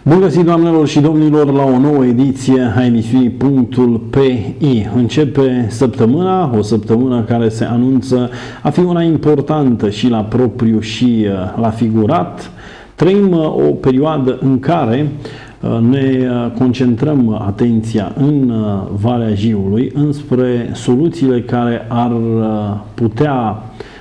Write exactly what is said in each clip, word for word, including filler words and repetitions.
Bun găsit, doamnelor și domnilor, la o nouă ediție a emisiunii Punctul pe I. Începe săptămâna, o săptămână care se anunță a fi una importantă și la propriu și la figurat. Trăim o perioadă în care ne concentrăm atenția în Valea Jiului înspre soluțiile care ar putea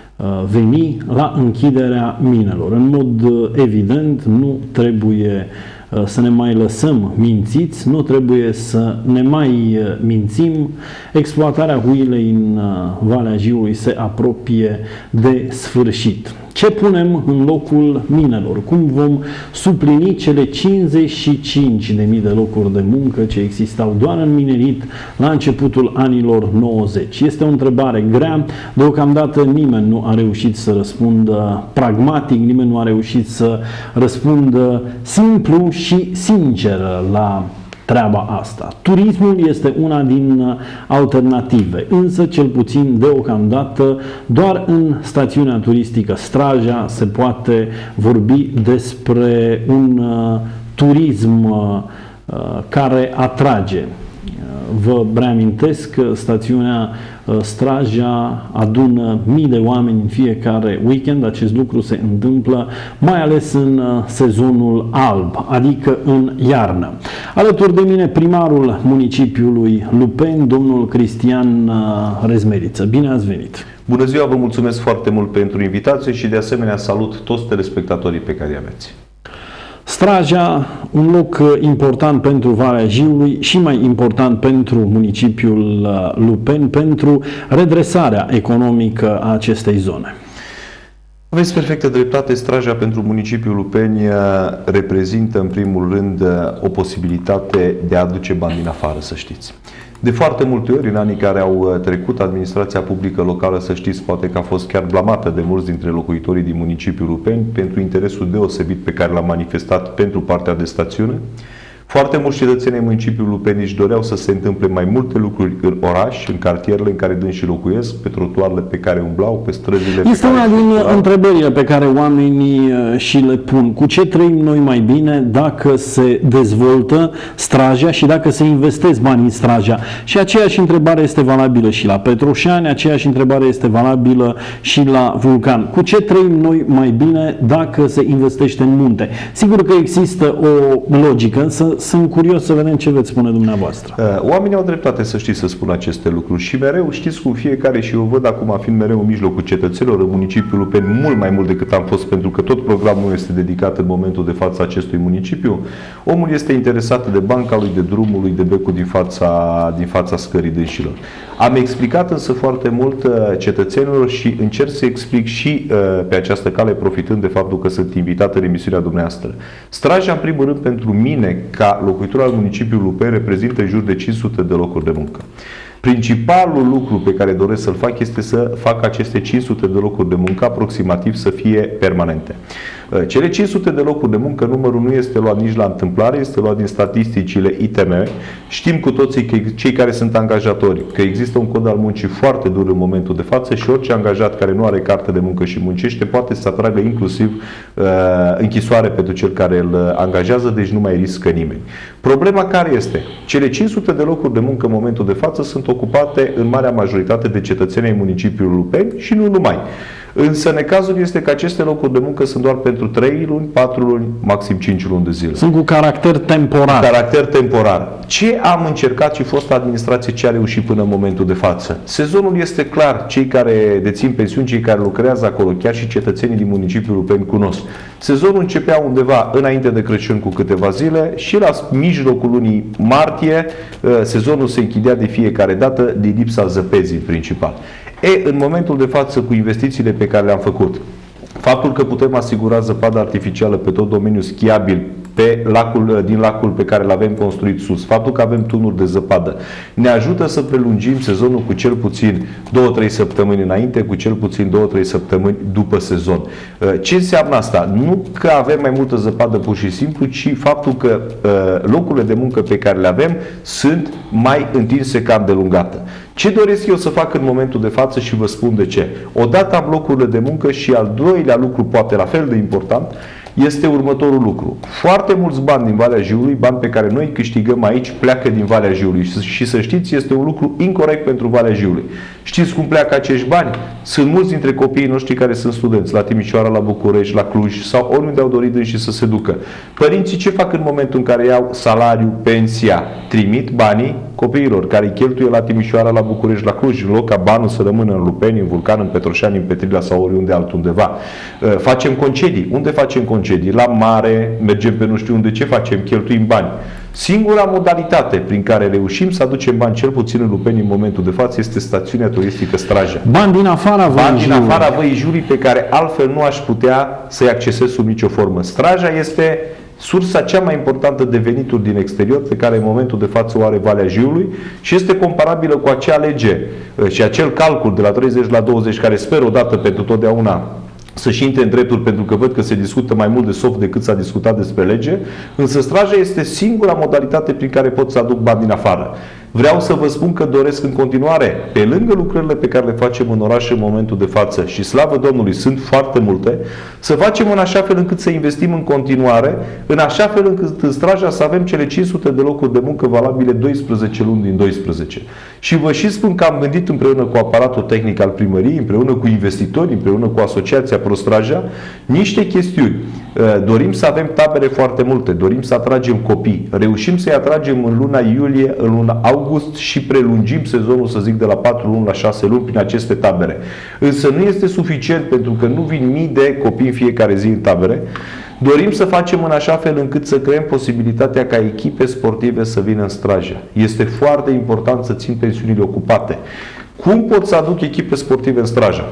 veni la închiderea minelor. În mod evident, nu trebuie să ne mai lăsăm mințiți, nu trebuie să ne mai mințim. Exploatarea huilei în Valea Jiului se apropie de sfârșit. Ce punem în locul minelor? Cum vom suplini cele cincizeci și cinci de mii de locuri de muncă ce existau doar în minerit la începutul anilor nouăzeci? Este o întrebare grea. Deocamdată nimeni nu a reușit să răspundă pragmatic, nimeni nu a reușit să răspundă simplu și sincer la treaba asta. Turismul este una din alternative, însă cel puțin deocamdată doar în stațiunea turistică Straja se poate vorbi despre un uh, turism uh, care atrage. Vă reamintesc că stațiunea Straja adună mii de oameni în fiecare weekend. Acest lucru se întâmplă mai ales în sezonul alb, adică în iarnă. Alături de mine primarul municipiului Lupeni, domnul Cristian Rezmeriță. Bine ați venit! Bună ziua, vă mulțumesc foarte mult pentru invitație și de asemenea salut toți telespectatorii pe care îi aveți. Straja, un loc important pentru Valea Jiului și mai important pentru municipiul Lupeni, pentru redresarea economică a acestei zone. Aveți perfectă dreptate, Straja pentru municipiul Lupeni reprezintă în primul rând o posibilitate de a aduce bani din afară, să știți. De foarte multe ori, în anii care au trecut, administrația publică locală, să știți, poate că a fost chiar blamată de mulți dintre locuitorii din municipiul Lupeni pentru interesul deosebit pe care l-a manifestat pentru partea de stațiune. Foarte mulți cetățeni ai municipiului Lupeni își doreau să se întâmple mai multe lucruri în oraș, în cartierele în care dânsii locuiesc, pe trotuarele pe care umblau, pe străzile. Este una din întrebările pe care oamenii și le pun. Cu ce trăim noi mai bine dacă se dezvoltă Straja și dacă se investesc bani în Straja? Și aceeași întrebare este valabilă și la Petroșani, aceeași întrebare este valabilă și la Vulcan. Cu ce trăim noi mai bine dacă se investește în munte? Sigur că există o logică, însă sunt curios să vedem ce veți spune dumneavoastră. Oamenii au dreptate, să știți, să spun aceste lucruri și mereu, știți cum fiecare, și eu văd acum fiind mereu în mijlocul cetățenilor în municipiul Lupeni, mult mai mult decât am fost, pentru că tot programul este dedicat în momentul de față acestui municipiu. Omul este interesat de banca lui, de drumul lui, de becul din fața, din fața scării dânșilor. Am explicat însă foarte mult cetățenilor și încerc să explic și pe această cale, profitând de faptul că sunt invitat în emisiunea dumneavoastră. Straja, în primul rând, pentru mine, ca locuitor al municipiului Lupeni, reprezintă în jur de cinci sute de locuri de muncă. Principalul lucru pe care doresc să-l fac este să fac aceste cinci sute de locuri de muncă aproximativ să fie permanente. Cele cinci sute de locuri de muncă, numărul nu este luat nici la întâmplare, este luat din statisticile I T M. Știm cu toții că cei care sunt angajatori, că există un cod al muncii foarte dur în momentul de față și orice angajat care nu are carte de muncă și muncește poate să atragă inclusiv uh, închisoare pentru cel care îl angajează, deci nu mai riscă nimeni. Problema care este? Cele cinci sute de locuri de muncă în momentul de față sunt ocupate în marea majoritate de cetățenii ai municipiului Lupeni și nu numai. Însă necazul este că aceste locuri de muncă sunt doar pentru trei luni, patru luni, maxim cinci luni de zile. Sunt cu caracter temporar. Cu caracter temporar. Ce am încercat și fost administrație, ce a reușit până în momentul de față? Sezonul este clar. Cei care dețin pensiuni, cei care lucrează acolo, chiar și cetățenii din municipiul Lupeni cunosc. Sezonul începea undeva înainte de Crăciun cu câteva zile și la mijlocul lunii martie sezonul se închidea de fiecare dată din lipsa zăpezii în principal. E, în momentul de față, cu investițiile pe care le-am făcut, faptul că putem asigura zăpadă artificială pe tot domeniul schiabil, pe lacul, din lacul pe care l-avem construit sus, faptul că avem tunuri de zăpadă, ne ajută să prelungim sezonul cu cel puțin două-trei săptămâni înainte, cu cel puțin două-trei săptămâni după sezon. Ce înseamnă asta? Nu că avem mai multă zăpadă pur și simplu, ci faptul că locurile de muncă pe care le avem sunt mai întinse ca îndelungată. Ce doresc eu să fac în momentul de față și vă spun de ce. Odată am locurile de muncă și al doilea lucru, poate la fel de important, este următorul lucru. Foarte mulți bani din Valea Jiului, bani pe care noi câștigăm aici, pleacă din Valea Jiului. Și să știți, este un lucru incorect pentru Valea Jiului. Știți cum pleacă acești bani? Sunt mulți dintre copiii noștri care sunt studenți la Timișoara, la București, la Cluj sau oriunde au dorit și să se ducă. Părinții ce fac în momentul în care iau salariu, pensia? Trimit banii copiilor care îi cheltuie la Timișoara, la București, la Cluj, în loc ca banul să rămână în Lupeni, în Vulcan, în Petroșani, în Petrila sau oriunde altundeva. Facem concedii. Unde facem concedii? La mare, mergem pe nu știu unde. Ce facem? Cheltuim bani. Singura modalitate prin care reușim să aducem bani, cel puțin în Lupeni în momentul de față, este stațiunea turistică Straja. Bani din afara Văii Bani din afara Văii Jiului pe care altfel nu aș putea să-i accesez sub nicio formă. Straja este sursa cea mai importantă de venituri din exterior pe care în momentul de față o are Valea Jiului și este comparabilă cu acea lege și acel calcul de la treizeci la douăzeci care sper odată pentru totdeauna să-și intre în drepturi, pentru că văd că se discută mai mult de soft decât s-a discutat despre lege, însă Straja este singura modalitate prin care pot să aduc bani din afară. Vreau să vă spun că doresc în continuare, pe lângă lucrările pe care le facem în oraș în momentul de față, și slavă Domnului, sunt foarte multe, să facem în așa fel încât să investim în continuare, în așa fel încât în Straja să avem cele cinci sute de locuri de muncă valabile doisprezece luni din doisprezece. Și vă și spun că am gândit împreună cu aparatul tehnic al primăriei, împreună cu investitori, împreună cu Asociația Pro Straja, niște chestiuni. Dorim să avem tabere foarte multe, dorim să atragem copii, reușim să-i atragem în luna iulie, în luna august și prelungim sezonul, să zic, de la patru luni la șase luni prin aceste tabere. Însă nu este suficient, pentru că nu vin mii de copii în fiecare zi în tabere. Dorim să facem în așa fel încât să creăm posibilitatea ca echipe sportive să vină în Straja. Este foarte important să țin pensiunile ocupate. Cum pot să aduc echipe sportive în Straja?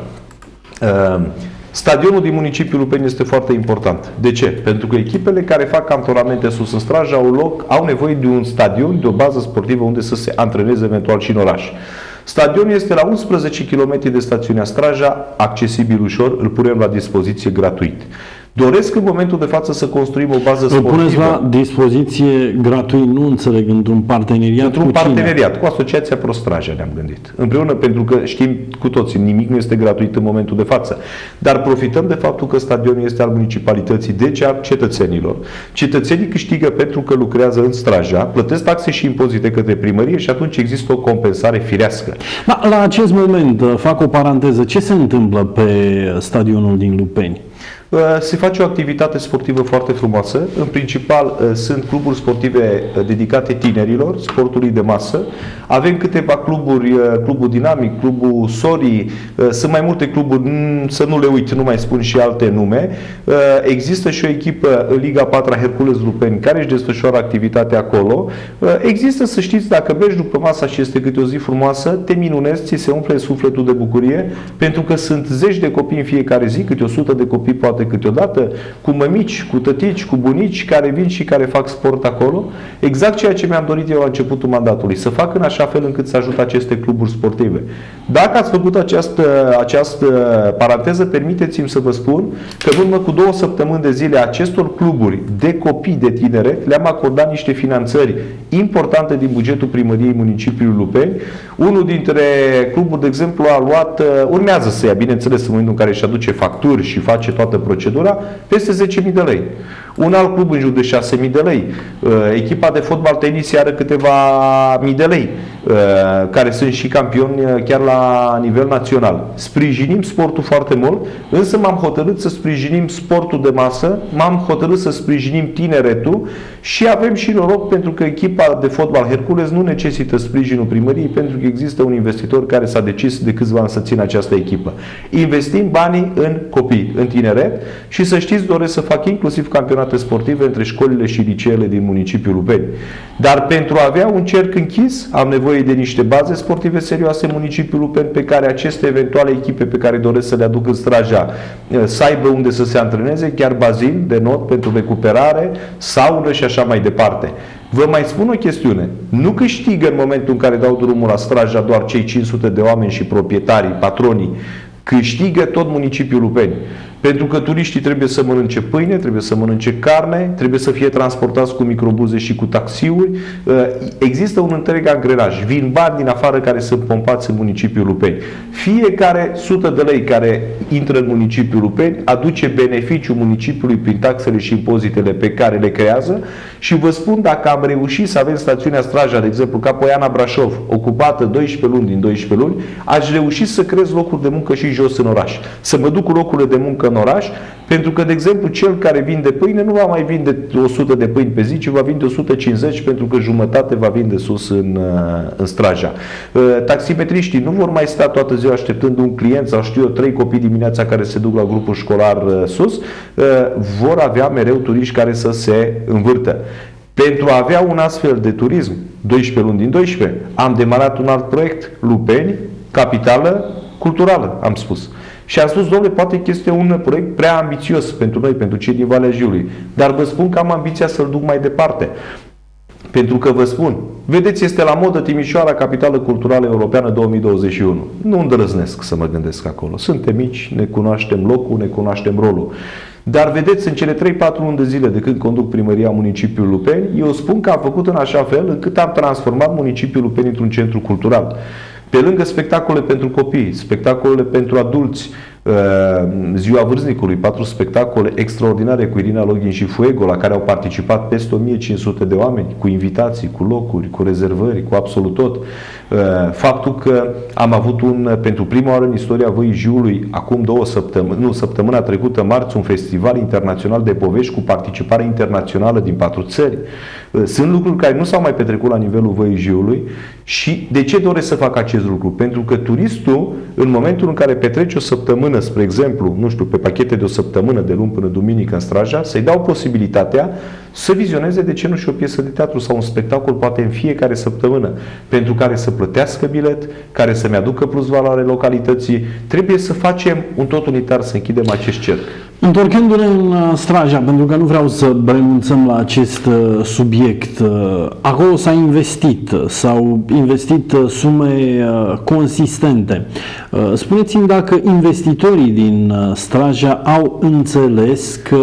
Uh, Stadionul din municipiul Lupeni este foarte important. De ce? Pentru că echipele care fac cantonamente sus în Straja au loc, au nevoie de un stadion, de o bază sportivă unde să se antreneze eventual și în oraș. Stadionul este la unsprezece kilometri de stațiunea Straja, accesibil ușor, îl punem la dispoziție gratuit. Doresc în momentul de față să construim o bază sportivă. Îl puneți la dispoziție gratuit, nu înțeleg, într-un parteneriat Într-un cu parteneriat, cine? cu Asociația Pro Straja ne-am gândit. Împreună, pentru că știm cu toții, nimic nu este gratuit în momentul de față. Dar profităm de faptul că stadionul este al municipalității, deci al cetățenilor. Cetățenii câștigă pentru că lucrează în Straja, plătesc taxe și impozite către primărie și atunci există o compensare firească. Da, la acest moment, fac o paranteză, ce se întâmplă pe stadionul din Lupeni? Se face o activitate sportivă foarte frumoasă. În principal sunt cluburi sportive dedicate tinerilor, sportului de masă. Avem câteva cluburi, Clubul Dinamic, Clubul Sori, sunt mai multe cluburi, să nu le uit, nu mai spun și alte nume. Există și o echipă în Liga patru Hercules Lupeni care își desfășoară activitatea acolo. Există, să știți, dacă mergi după masa și este câte o zi frumoasă, te minunezi, ți se umple sufletul de bucurie, pentru că sunt zeci de copii în fiecare zi, câte o sută de copii poate câteodată, cu mămici, cu tătici, cu bunici care vin și care fac sport acolo. Exact ceea ce mi-am dorit eu la începutul mandatului, să fac în așa fel încât să ajut aceste cluburi sportive. Dacă ați făcut această, această paranteză, permiteți-mi să vă spun că în urmă cu două săptămâni de zile acestor cluburi de copii de tineret le-am acordat niște finanțări importante din bugetul primăriei municipiului Lupeni. Unul dintre cluburi, de exemplu, a luat, urmează să ia, bineînțeles, în momentul în care își aduce facturi și face toată procedura, peste zece mii de lei. Un alt club în jur de șase mii de lei. Echipa de fotbal tenis are câteva mii de lei, care sunt și campioni chiar la nivel național. Sprijinim sportul foarte mult, însă m-am hotărât să sprijinim sportul de masă, m-am hotărât să sprijinim tineretul și avem și noroc pentru că echipa de fotbal Hercules nu necesită sprijinul primăriei, pentru că există un investitor care s-a decis de câțiva ani să țină această echipă. Investim banii în copii, în tineret și să știți, doresc să fac inclusiv campionate sportive între școlile și liceele din municipiul Lupeni. Dar pentru a avea un cerc închis, am nevoie de niște baze sportive serioase în municipiul Lupeni pe care aceste eventuale echipe pe care doresc să le aduc în Straja să aibă unde să se antreneze, chiar bazin de not pentru recuperare, saună și așa mai departe. Vă mai spun o chestiune. Nu câștigă în momentul în care dau drumul la Straja doar cei cinci sute de oameni și proprietarii, patronii. Câștigă tot municipiul Lupeni. Pentru că turiștii trebuie să mănânce pâine, trebuie să mănânce carne, trebuie să fie transportați cu microbuze și cu taxiuri. Există un întreg angrenaj. Vin bani din afară care sunt pompați în municipiul Lupeni. Fiecare sută de lei care intră în municipiul Lupeni aduce beneficiu municipiului prin taxele și impozitele pe care le creează și vă spun, dacă am reușit să avem stațiunea Straja, de exemplu, ca Poiana Brașov, ocupată doisprezece luni din doisprezece luni, aș reuși să creez locuri de muncă și jos în oraș. Să mă duc cu locurile de muncă în oraș, pentru că, de exemplu, cel care vinde pâine nu va mai vinde o sută de pâini pe zi, ci va vinde o sută cincizeci, pentru că jumătate va vinde sus în, în Straja. Taximetriștii nu vor mai sta toată ziua așteptând un client sau știu eu, trei copii dimineața care se duc la grupul școlar sus, vor avea mereu turiști care să se învârtă. Pentru a avea un astfel de turism, doisprezece luni din doisprezece, am demarat un alt proiect, Lupeni, capitală culturală, am spus. Și am spus, domnule, poate că este un proiect prea ambițios pentru noi, pentru cei din Valea Jiului. Dar vă spun că am ambiția să-l duc mai departe. Pentru că vă spun, vedeți, este la modă Timișoara, capitală culturală europeană două mii douăzeci și unu. Nu îndrăznesc să mă gândesc acolo. Suntem mici, ne cunoaștem locul, ne cunoaștem rolul. Dar vedeți, în cele trei patru luni de zile de când conduc primăria municipiului Lupeni, eu spun că am făcut în așa fel încât am transformat municipiul Lupeni într-un centru cultural. Pe lângă spectacole pentru copii, spectacolele pentru adulți, Ziua Vârstnicului, patru spectacole extraordinare cu Irina Login și Fuego, la care au participat peste o mie cinci sute de oameni, cu invitații, cu locuri, cu rezervări, cu absolut tot. Faptul că am avut un, pentru prima oară în istoria Văii Jiului, acum două săptămâni, nu, săptămâna trecută, marți, un festival internațional de povești cu participare internațională din patru țări. Sunt lucruri care nu s-au mai petrecut la nivelul Văii Jiului. Și de ce doresc să fac acest lucru? Pentru că turistul, în momentul în care petrece o săptămână, spre exemplu, nu știu, pe pachete de o săptămână, de luni până duminică în Straja, să-i dau posibilitatea să vizioneze, de ce nu, și o piesă de teatru sau un spectacol, poate în fiecare săptămână, pentru care să plătească bilet, care să-mi aducă plus valoare localității. Trebuie să facem un tot unitar, să închidem acest cerc. Întorcându-ne în Straja, pentru că nu vreau să renunțăm la acest subiect, acolo s-a investit, s-au investit sume consistente. Spuneți-mi dacă investitorii din Straja au înțeles că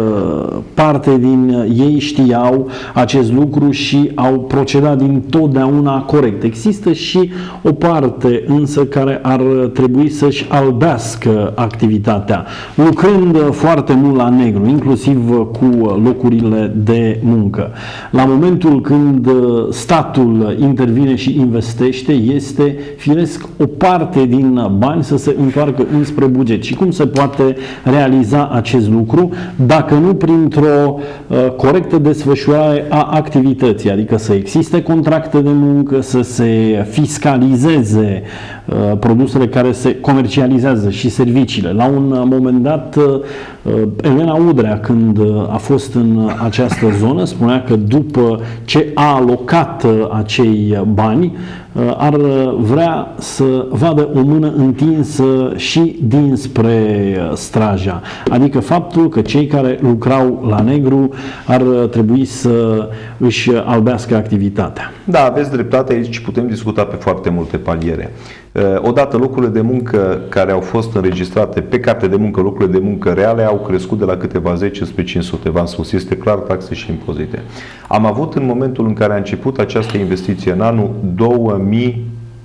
parte din ei știau acest lucru și au procedat dintotdeauna corect. Există și o parte însă care ar trebui să-și albească activitatea, lucrând foarte mult la negru, inclusiv cu locurile de muncă. La momentul când statul intervine și investește, este firesc o parte din bani să se întoarcă înspre buget. Și cum se poate realiza acest lucru dacă nu printr-o uh, corectă desfășurare a activității, adică să existe contracte de muncă, să se fiscalizeze uh, produsele care se comercializează și serviciile. La un moment dat, uh, Elena Udrea, când a fost în această zonă, spunea că după ce a alocat acei bani, ar vrea să vadă o mână întinsă și dinspre Straja. Adică faptul că cei care lucrau la negru ar trebui să își albească activitatea. Da, aveți dreptate, aici putem discuta pe foarte multe paliere. Odată, locurile de muncă care au fost înregistrate pe carte de muncă, locurile de muncă reale, au crescut de la câteva zece spre cinci sute. V-am spus, este clar taxe și impozite. Am avut, în momentul în care a început această investiție, în anul două mii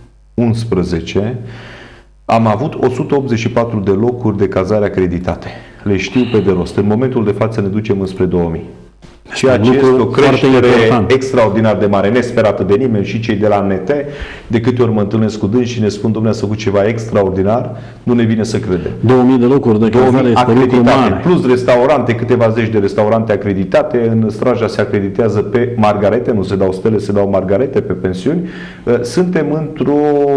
unsprezece, am avut o sută optzeci și patru de locuri de cazare acreditate. Le știu pe de rost. În momentul de față ne ducem înspre două mii. Ceea ce este o creștere extraordinar de mare, nesperată de nimeni, și cei de la N T, de câte ori mă întâlnesc cu dâns și ne spun, domnule, ați făcut ceva extraordinar, nu ne vine să credem. două mii de locuri de cazare este lucru mare. Plus restaurante, câteva zeci de restaurante acreditate. În Straja se acreditează pe margarete, nu se dau stele, se dau margarete pe pensiuni. Suntem într-o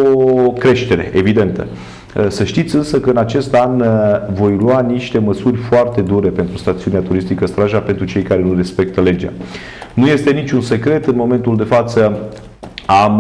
creștere evidentă. Să știți însă că în acest an voi lua niște măsuri foarte dure pentru stațiunea turistică Straja, pentru cei care nu respectă legea. Nu este niciun secret, în momentul de față am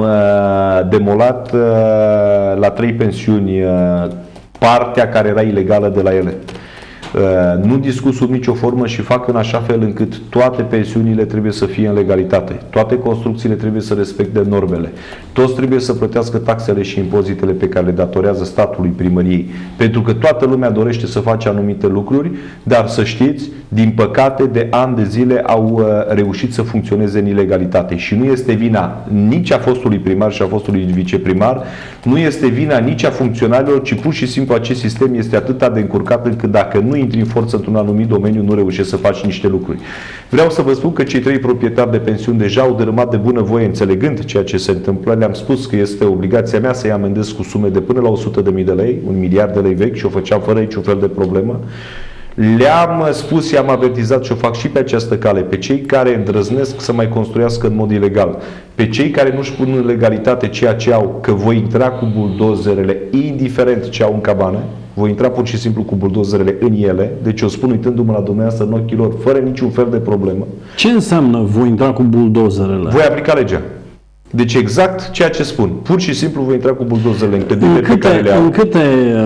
demolat la trei pensiuni partea care era ilegală de la ele. Nu discut sub nicio formă și fac în așa fel încât toate pensiunile trebuie să fie în legalitate. Toate construcțiile trebuie să respecte normele. Toți trebuie să plătească taxele și impozitele pe care le datorează statului, primăriei. Pentru că toată lumea dorește să face anumite lucruri, dar să știți, din păcate, de ani de zile au reușit să funcționeze în ilegalitate. Și nu este vina nici a fostului primar și a fostului viceprimar, nu este vina nici a funcționarilor, ci pur și simplu acest sistem este atât de încurcat încât dacă nu intri în forță într-un anumit domeniu, nu reușești să faci niște lucruri. Vreau să vă spun că cei trei proprietari de pensiuni deja au dărâmat de bunăvoie, înțelegând ceea ce se întâmplă. Le-am spus că este obligația mea să-i amendez cu sume de până la o sută de mii de lei, un miliard de lei vechi, și o făceam fără niciun fel de problemă. Le-am spus, i-am avertizat și o fac și pe această cale, pe cei care îndrăznesc să mai construiască în mod ilegal, pe cei care nu-și pun în legalitate ceea ce au, că voi intra cu buldozerele, indiferent ce au în cabană, voi intra pur și simplu cu buldozerele în ele, deci o spun uitându-mă la dumneavoastră în ochii lor, fără niciun fel de problemă. Ce înseamnă voi intra cu buldozerele? Voi aplica legea. Deci exact ceea ce spun. Pur și simplu voi intra cu buldozerele în clădirile pe care le au. În câte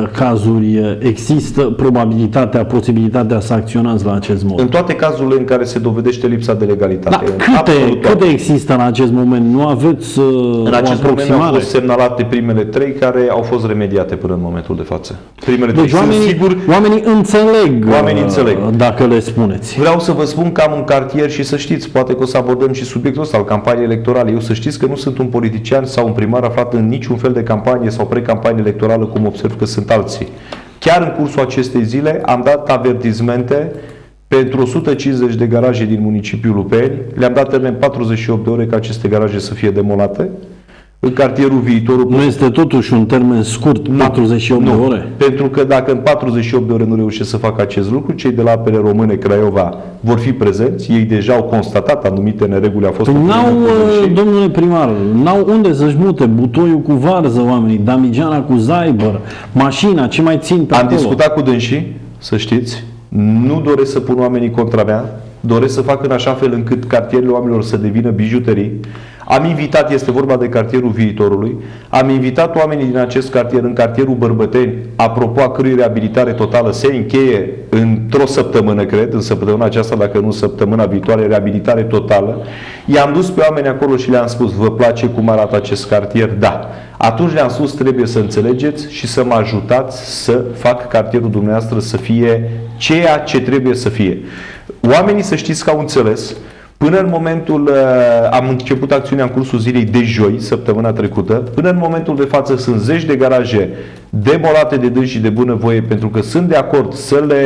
cazuri există probabilitatea, posibilitatea să acționați la acest mod? În toate cazurile în care se dovedește lipsa de legalitate. Da, câte, câte există în acest moment? Nu aveți uh, În acest o moment au fost semnalate primele trei care au fost remediate până în momentul de față. Primele deci trei. oamenii, Sunt sigur, oamenii înțeleg, oamenii înțeleg dacă le spuneți. Vreau să vă spun că am un cartier și să știți, poate că o să abordăm și subiectul ăsta al campaniei electorale. Eu să știți că nu sunt un politician sau un primar aflat în niciun fel de campanie sau pre-campanie electorală, cum observ că sunt alții. Chiar în cursul acestei zile am dat avertizmente pentru o sută cincizeci de garaje din municipiul Lupeni. Le-am dat termen patruzeci și opt de ore ca aceste garaje să fie demolate. În cartierul Viitorul... Nu este totuși un termen scurt, nu, patruzeci și opt nu, de ore? Pentru că dacă în patruzeci și opt de ore nu reușesc să facă acest lucru, cei de la Apere Române Craiova vor fi prezenți. Ei deja au constatat anumite nereguli. A fost păi n-au, domnule primar, n-au unde să-și mute butoiul cu varză oamenii, damigeana cu zaibăr, mașina, ce mai țin pe Am acolo? discutat cu dânsii, să știți, nu doresc să pun oamenii contra mea, doresc să fac în așa fel încât cartierele oamenilor să devină bijuterii. Am invitat, este vorba de cartierul Viitorului, am invitat oamenii din acest cartier în cartierul Bărbăteni, apropo a cărui reabilitare totală se încheie într-o săptămână, cred, în săptămâna aceasta, dacă nu săptămâna viitoare, reabilitare totală. I-am dus pe oameni acolo și le-am spus, vă place cum arată acest cartier? Da. Atunci le-am spus, trebuie să înțelegeți și să mă ajutați să fac cartierul dumneavoastră să fie ceea ce trebuie să fie. Oamenii, să știți că au înțeles. Până în momentul, am început acțiunea în cursul zilei de joi, săptămâna trecută, până în momentul de față sunt zeci de garaje demolate de dânsi și de bunăvoie, pentru că sunt de acord să le,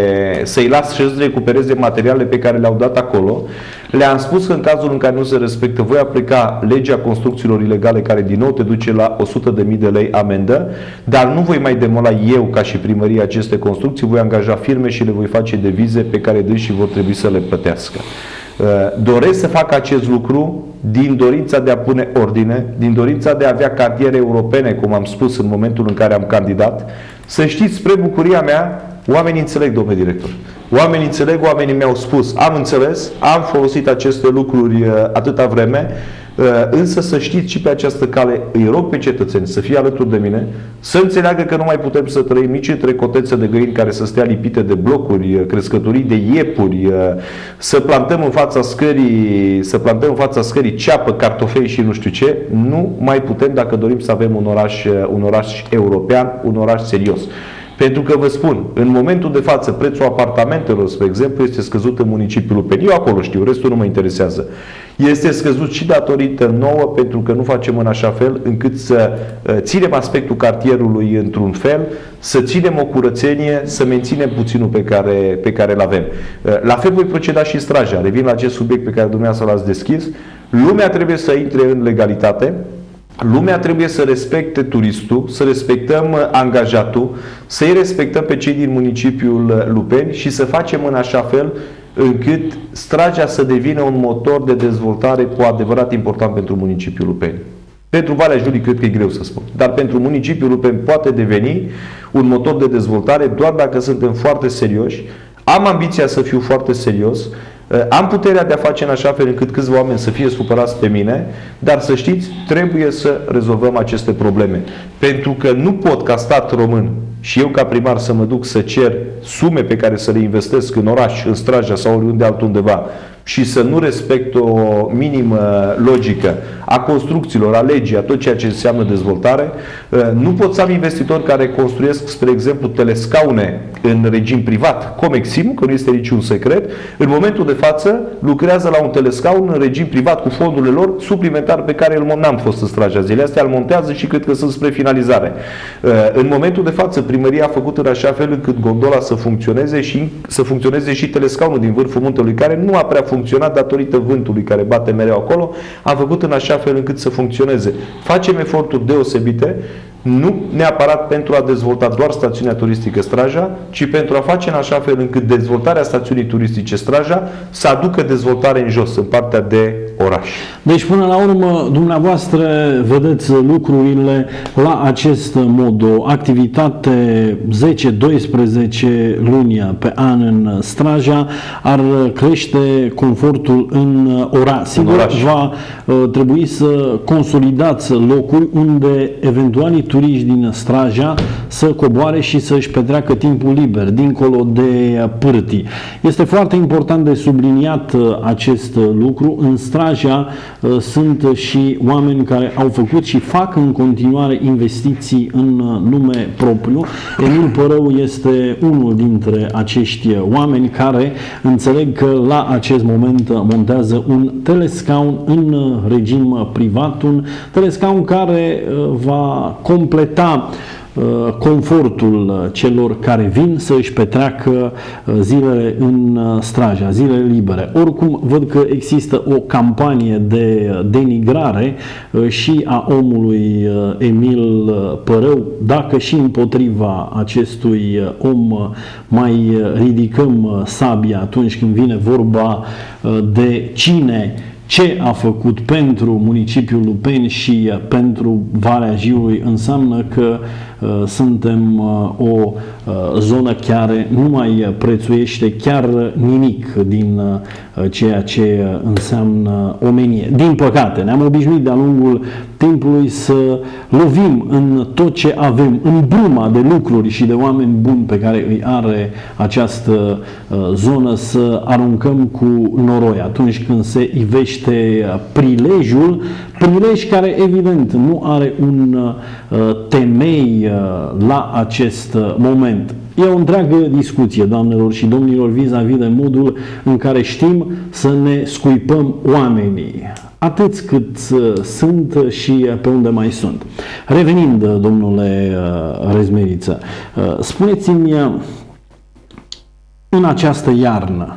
să-i las să-și recupereze materialele pe care le-au dat acolo. Le-am spus că în cazul în care nu se respectă, voi aplica legea construcțiilor ilegale, care din nou te duce la o sută de mii de lei amendă, dar nu voi mai demola eu ca și primărie aceste construcții, voi angaja firme și le voi face devize pe care dânsii vor trebui să le plătească. Doresc să fac acest lucru din dorința de a pune ordine, din dorința de a avea cartiere europene, cum am spus în momentul în care am candidat. Să știți, spre bucuria mea, oamenii înțeleg, domnule director. Oamenii înțeleg, oamenii mi-au spus, am înțeles, am folosit aceste lucruri atâta vreme, însă să știți și pe această cale, îi rog pe cetățeni să fie alături de mine, să înțeleagă că nu mai putem să trăim nici între cotețe de găini care să stea lipite de blocuri, crescătorii de iepuri, să plantăm în fața scării, să plantăm în fața scării ceapă, cartofei și nu știu ce. Nu mai putem dacă dorim să avem un oraș, un oraș european, un oraș serios. Pentru că vă spun, în momentul de față, prețul apartamentelor, spre exemplu, este scăzut în municipiul Lupeni. Eu acolo știu, restul nu mă interesează. Este scăzut și datorită nouă, pentru că nu facem în așa fel încât să ținem aspectul cartierului într-un fel, să ținem o curățenie, să menținem puținul pe care, pe care îl avem. La fel voi proceda și Straja. Revin la acest subiect pe care dumneavoastră l-ați deschis. Lumea trebuie să intre în legalitate. Lumea trebuie să respecte turistul, să respectăm angajatul, să-i respectăm pe cei din municipiul Lupeni și să facem în așa fel încât Straja să devină un motor de dezvoltare cu adevărat important pentru municipiul Lupeni. Pentru Valea Jiului cred că e greu să spun, dar pentru municipiul Lupeni poate deveni un motor de dezvoltare doar dacă suntem foarte serioși. Am ambiția să fiu foarte serios, am puterea de a face în așa fel încât câțiva oameni să fie supărați pe mine, dar să știți, trebuie să rezolvăm aceste probleme. Pentru că nu pot, ca stat român, și eu ca primar să mă duc să cer sume pe care să le investesc în oraș, în Straja sau oriunde altundeva și să nu respect o minimă logică a construcțiilor, a legii, a tot ceea ce înseamnă dezvoltare, nu pot să am investitori care construiesc, spre exemplu, telescaune în regim privat, Comexim, că nu este niciun secret, în momentul de față lucrează la un telescaun în regim privat cu fondurile lor suplimentar pe care îl n-am fost în Straja zilele astea, îl montează și cred că sunt spre finalizare. În momentul de față, primăria a făcut în așa fel încât gondola să funcționeze și să funcționeze și telescaunul din vârful muntelui, care nu a prea funcționat datorită vântului care bate mereu acolo, a făcut în așa fel încât să funcționeze. Facem eforturi deosebite, nu neapărat pentru a dezvolta doar stațiunea turistică Straja, ci pentru a face în așa fel încât dezvoltarea stațiunii turistice Straja să aducă dezvoltare în jos, în partea de oraș. Deci, până la urmă, dumneavoastră vedeți lucrurile la acest mod. O activitate zece doisprezece luni pe an în Straja ar crește confortul în oraș. Sigur, în oraș. Va uh, trebui să consolidați locuri unde eventualii turiști din Straja să coboare și să își petreacă timpul liber, dincolo de pârtii. Este foarte important de subliniat acest lucru. În Straja uh, sunt și oameni care au făcut și fac în continuare investiții în nume propriu. Emil Părău este unul dintre acești oameni care înțeleg că la acest moment montează un telescaun în regim privat, un telescaun care uh, va completa confortul celor care vin să își petreacă zilele în Straja, zilele libere. Oricum, văd că există o campanie de denigrare și a omului Emil Părău. Dacă și împotriva acestui om mai ridicăm sabia atunci când vine vorba de cine ce a făcut pentru municipiul Lupeni și pentru Valea Jiului, înseamnă că uh, suntem uh, o uh, zonă care nu mai prețuiește chiar nimic din uh, ceea ce înseamnă omenie. Din păcate, ne-am obișnuit de-a lungul timpului să lovim în tot ce avem, în bruma de lucruri și de oameni buni pe care îi are această uh, zonă, să aruncăm cu noroi atunci când se ivește prilejul, prilej care evident nu are un uh, temei uh, la acest moment. E o întreagă discuție, doamnelor și domnilor, vis-a-vis de modul în care știm să ne scuipăm oamenii, atât cât uh, sunt și pe unde mai sunt. Revenind, domnule uh, Rezmeriță, uh, spuneți-mi, uh, în această iarnă,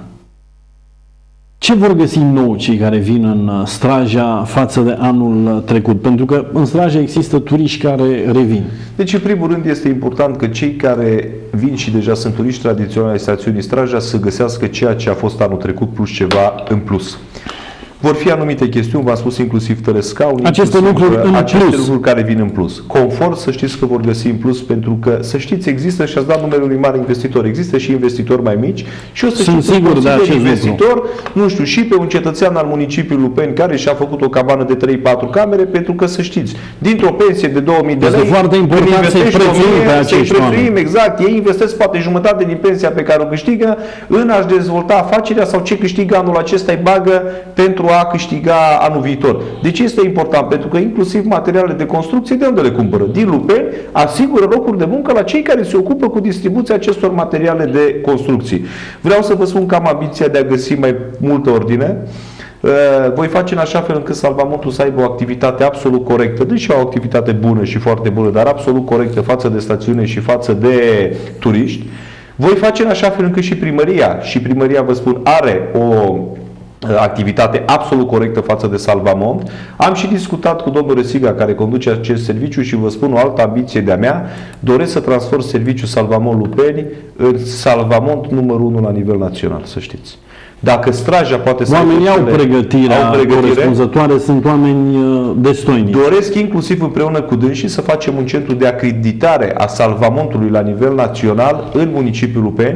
ce vor găsi nou cei care vin în Straja față de anul trecut? Pentru că în Straja există turiști care revin. Deci, în primul rând, este important că cei care vin și deja sunt turiști tradiționali ai stațiunii Straja să găsească ceea ce a fost anul trecut plus ceva în plus. Vor fi anumite chestiuni, v-am spus, inclusiv telescaun, aceste lucruri în aceste plus. lucruri care vin în plus. Confort, să știți că vor găsi în plus, pentru că, să știți, există, și ați dat numele unui mare investitor, există și investitori mai mici și o să Sunt știți sigur de acest investitor, lucru. nu știu, și pe un cetățean al municipiului Lupeni care și-a făcut o cabană de trei patru camere, pentru că, să știți, dintr-o pensie de două mii de lei, este foarte important să-i prețuim pe acești oameni. Exact, ei investesc poate jumătate din pensia pe care o câștigă în a-și dezvolta afacerea sau ce câștigă anul acesta îi bagă pentru a câștiga anul viitor. De ce este important? Pentru că inclusiv materialele de construcție, de unde le cumpără? Din Lupeni, asigură locuri de muncă la cei care se ocupă cu distribuția acestor materiale de construcții. Vreau să vă spun că am ambiția de a găsi mai multă ordine. Voi face în așa fel încât Salvamontul să aibă o activitate absolut corectă, deși o activitate bună și foarte bună, dar absolut corectă față de stațiune și față de turiști. Voi face în așa fel încât și primăria, și primăria, vă spun, are o activitate absolut corectă față de Salvamont. Am și discutat cu domnul Resiga, care conduce acest serviciu, și vă spun o altă ambiție de-a mea. Doresc să transform serviciul Salvamont Lupeni în Salvamont numărul unu la nivel național, să știți. Dacă Straja poate să... Oamenii au pregătirea au pregătire, corespunzătoare, sunt oameni destoinici. Doresc inclusiv împreună cu dânsii să facem un centru de acreditare a Salvamontului la nivel național în municipiul Lupeni,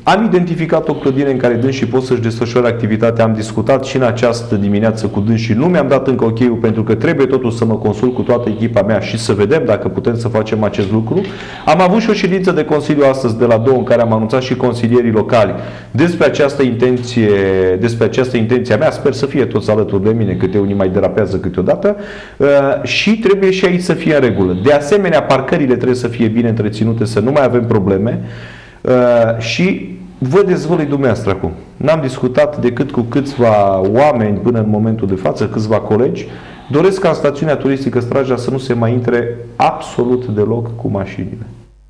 Am identificat o clădire în care dânsii pot să-și desfășoare activitatea. Am discutat și în această dimineață cu dânsii. Nu mi-am dat încă ok-ul pentru că trebuie totuși să mă consult cu toată echipa mea și să vedem dacă putem să facem acest lucru. Am avut și o ședință de consiliu astăzi de la două în care am anunțat și consilierii locali despre această intenție, despre această intenție a mea. Sper să fie toți alături de mine, câte unii mai derapează câteodată. Și trebuie și aici să fie în regulă. De asemenea, parcările trebuie să fie bine întreținute, să nu mai avem probleme. Și vă dezvălui dumneavoastră acum. N-am discutat decât cu câțiva oameni până în momentul de față, câțiva colegi. Doresc ca în stațiunea turistică Straja să nu se mai intre absolut deloc cu mașinile.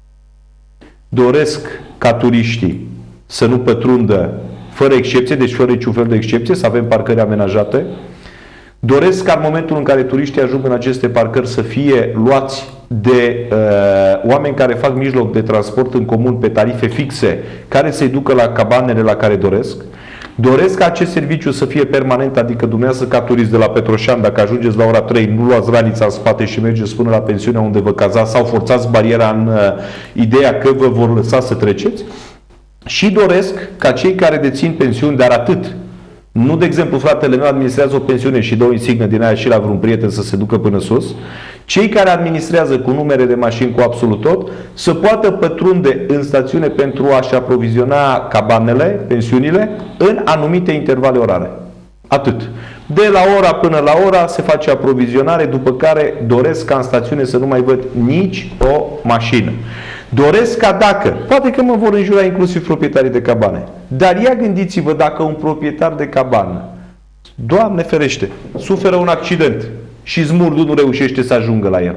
Doresc ca turiștii să nu pătrundă fără excepție, deci fără niciun fel de excepție, să avem parcări amenajate. Doresc ca în momentul în care turiștii ajung în aceste parcări să fie luați de uh, oameni care fac mijloc de transport în comun pe tarife fixe, care să-i ducă la cabanele la care doresc. Doresc ca acest serviciu să fie permanent, adică dumneavoastră ca turist de la Petroșan, dacă ajungeți la ora trei, nu luați ranița în spate și mergeți până la pensiunea unde vă cazați sau forțați bariera în uh, ideea că vă vor lăsa să treceți. Și doresc ca cei care dețin pensiuni, dar atât, nu de exemplu fratele meu administrează o pensiune și dă o insignă din aia și la vreun prieten să se ducă până sus, cei care administrează cu numere de mașini cu absolut tot, să poată pătrunde în stațiune pentru a-și aproviziona cabanele, pensiunile, în anumite intervale orare. Atât. De la ora până la ora se face aprovizionare, după care doresc ca în stațiune să nu mai văd nici o mașină. Doresc ca dacă, poate că mă vor înjura inclusiv proprietarii de cabane, dar ia gândiți-vă dacă un proprietar de cabană, Doamne ferește, suferă un accident și zmurdul nu reușește să ajungă la el.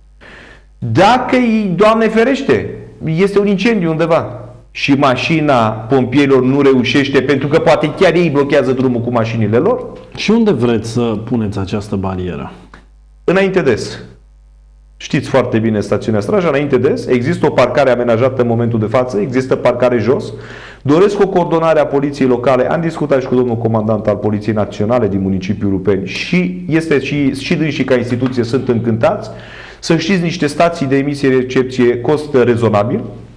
Dacă, Doamne ferește, este un incendiu undeva și mașina pompierilor nu reușește pentru că poate chiar ei blochează drumul cu mașinile lor. Și unde vreți să puneți această barieră? Înainte des. Știți foarte bine stațiunea Straja, înainte des, există o parcare amenajată în momentul de față, există parcare jos. Doresc o coordonare a poliției locale. Am discutat și cu domnul comandant al Poliției Naționale din municipiul Rupeni și este și, și dânsii ca instituție sunt încântați. Să știți, niște stații de emisie-recepție costă rezonabil.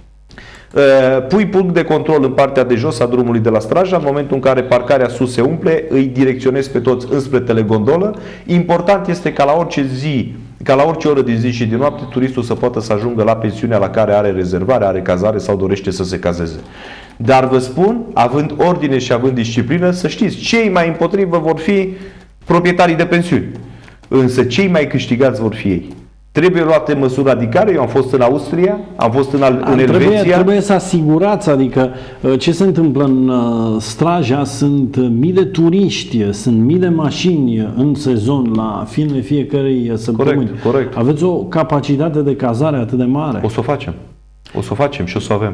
Pui punct de control în partea de jos a drumului de la Straja. În momentul în care parcarea sus se umple, îi direcționezi pe toți înspre telegondolă. Important este ca la orice zi, ca la orice oră din zi și din noapte, turistul să poată să ajungă la pensiunea la care are rezervare, are cazare sau dorește să se cazeze. Dar vă spun, având ordine și având disciplină, să știți, cei mai împotrivă vor fi proprietarii de pensiuni. Însă cei mai câștigați vor fi ei. Trebuie luate măsuri radicale. Eu am fost în Austria, am fost în, în trebuie, Elveția. Trebuie să asigurați, adică ce se întâmplă în Straja, sunt mii de turiști, sunt mii de mașini în sezon la finele fiecărei săptămâni. Corect, corect. Aveți o capacitate de cazare atât de mare. O să o facem. O să o facem și o să o avem.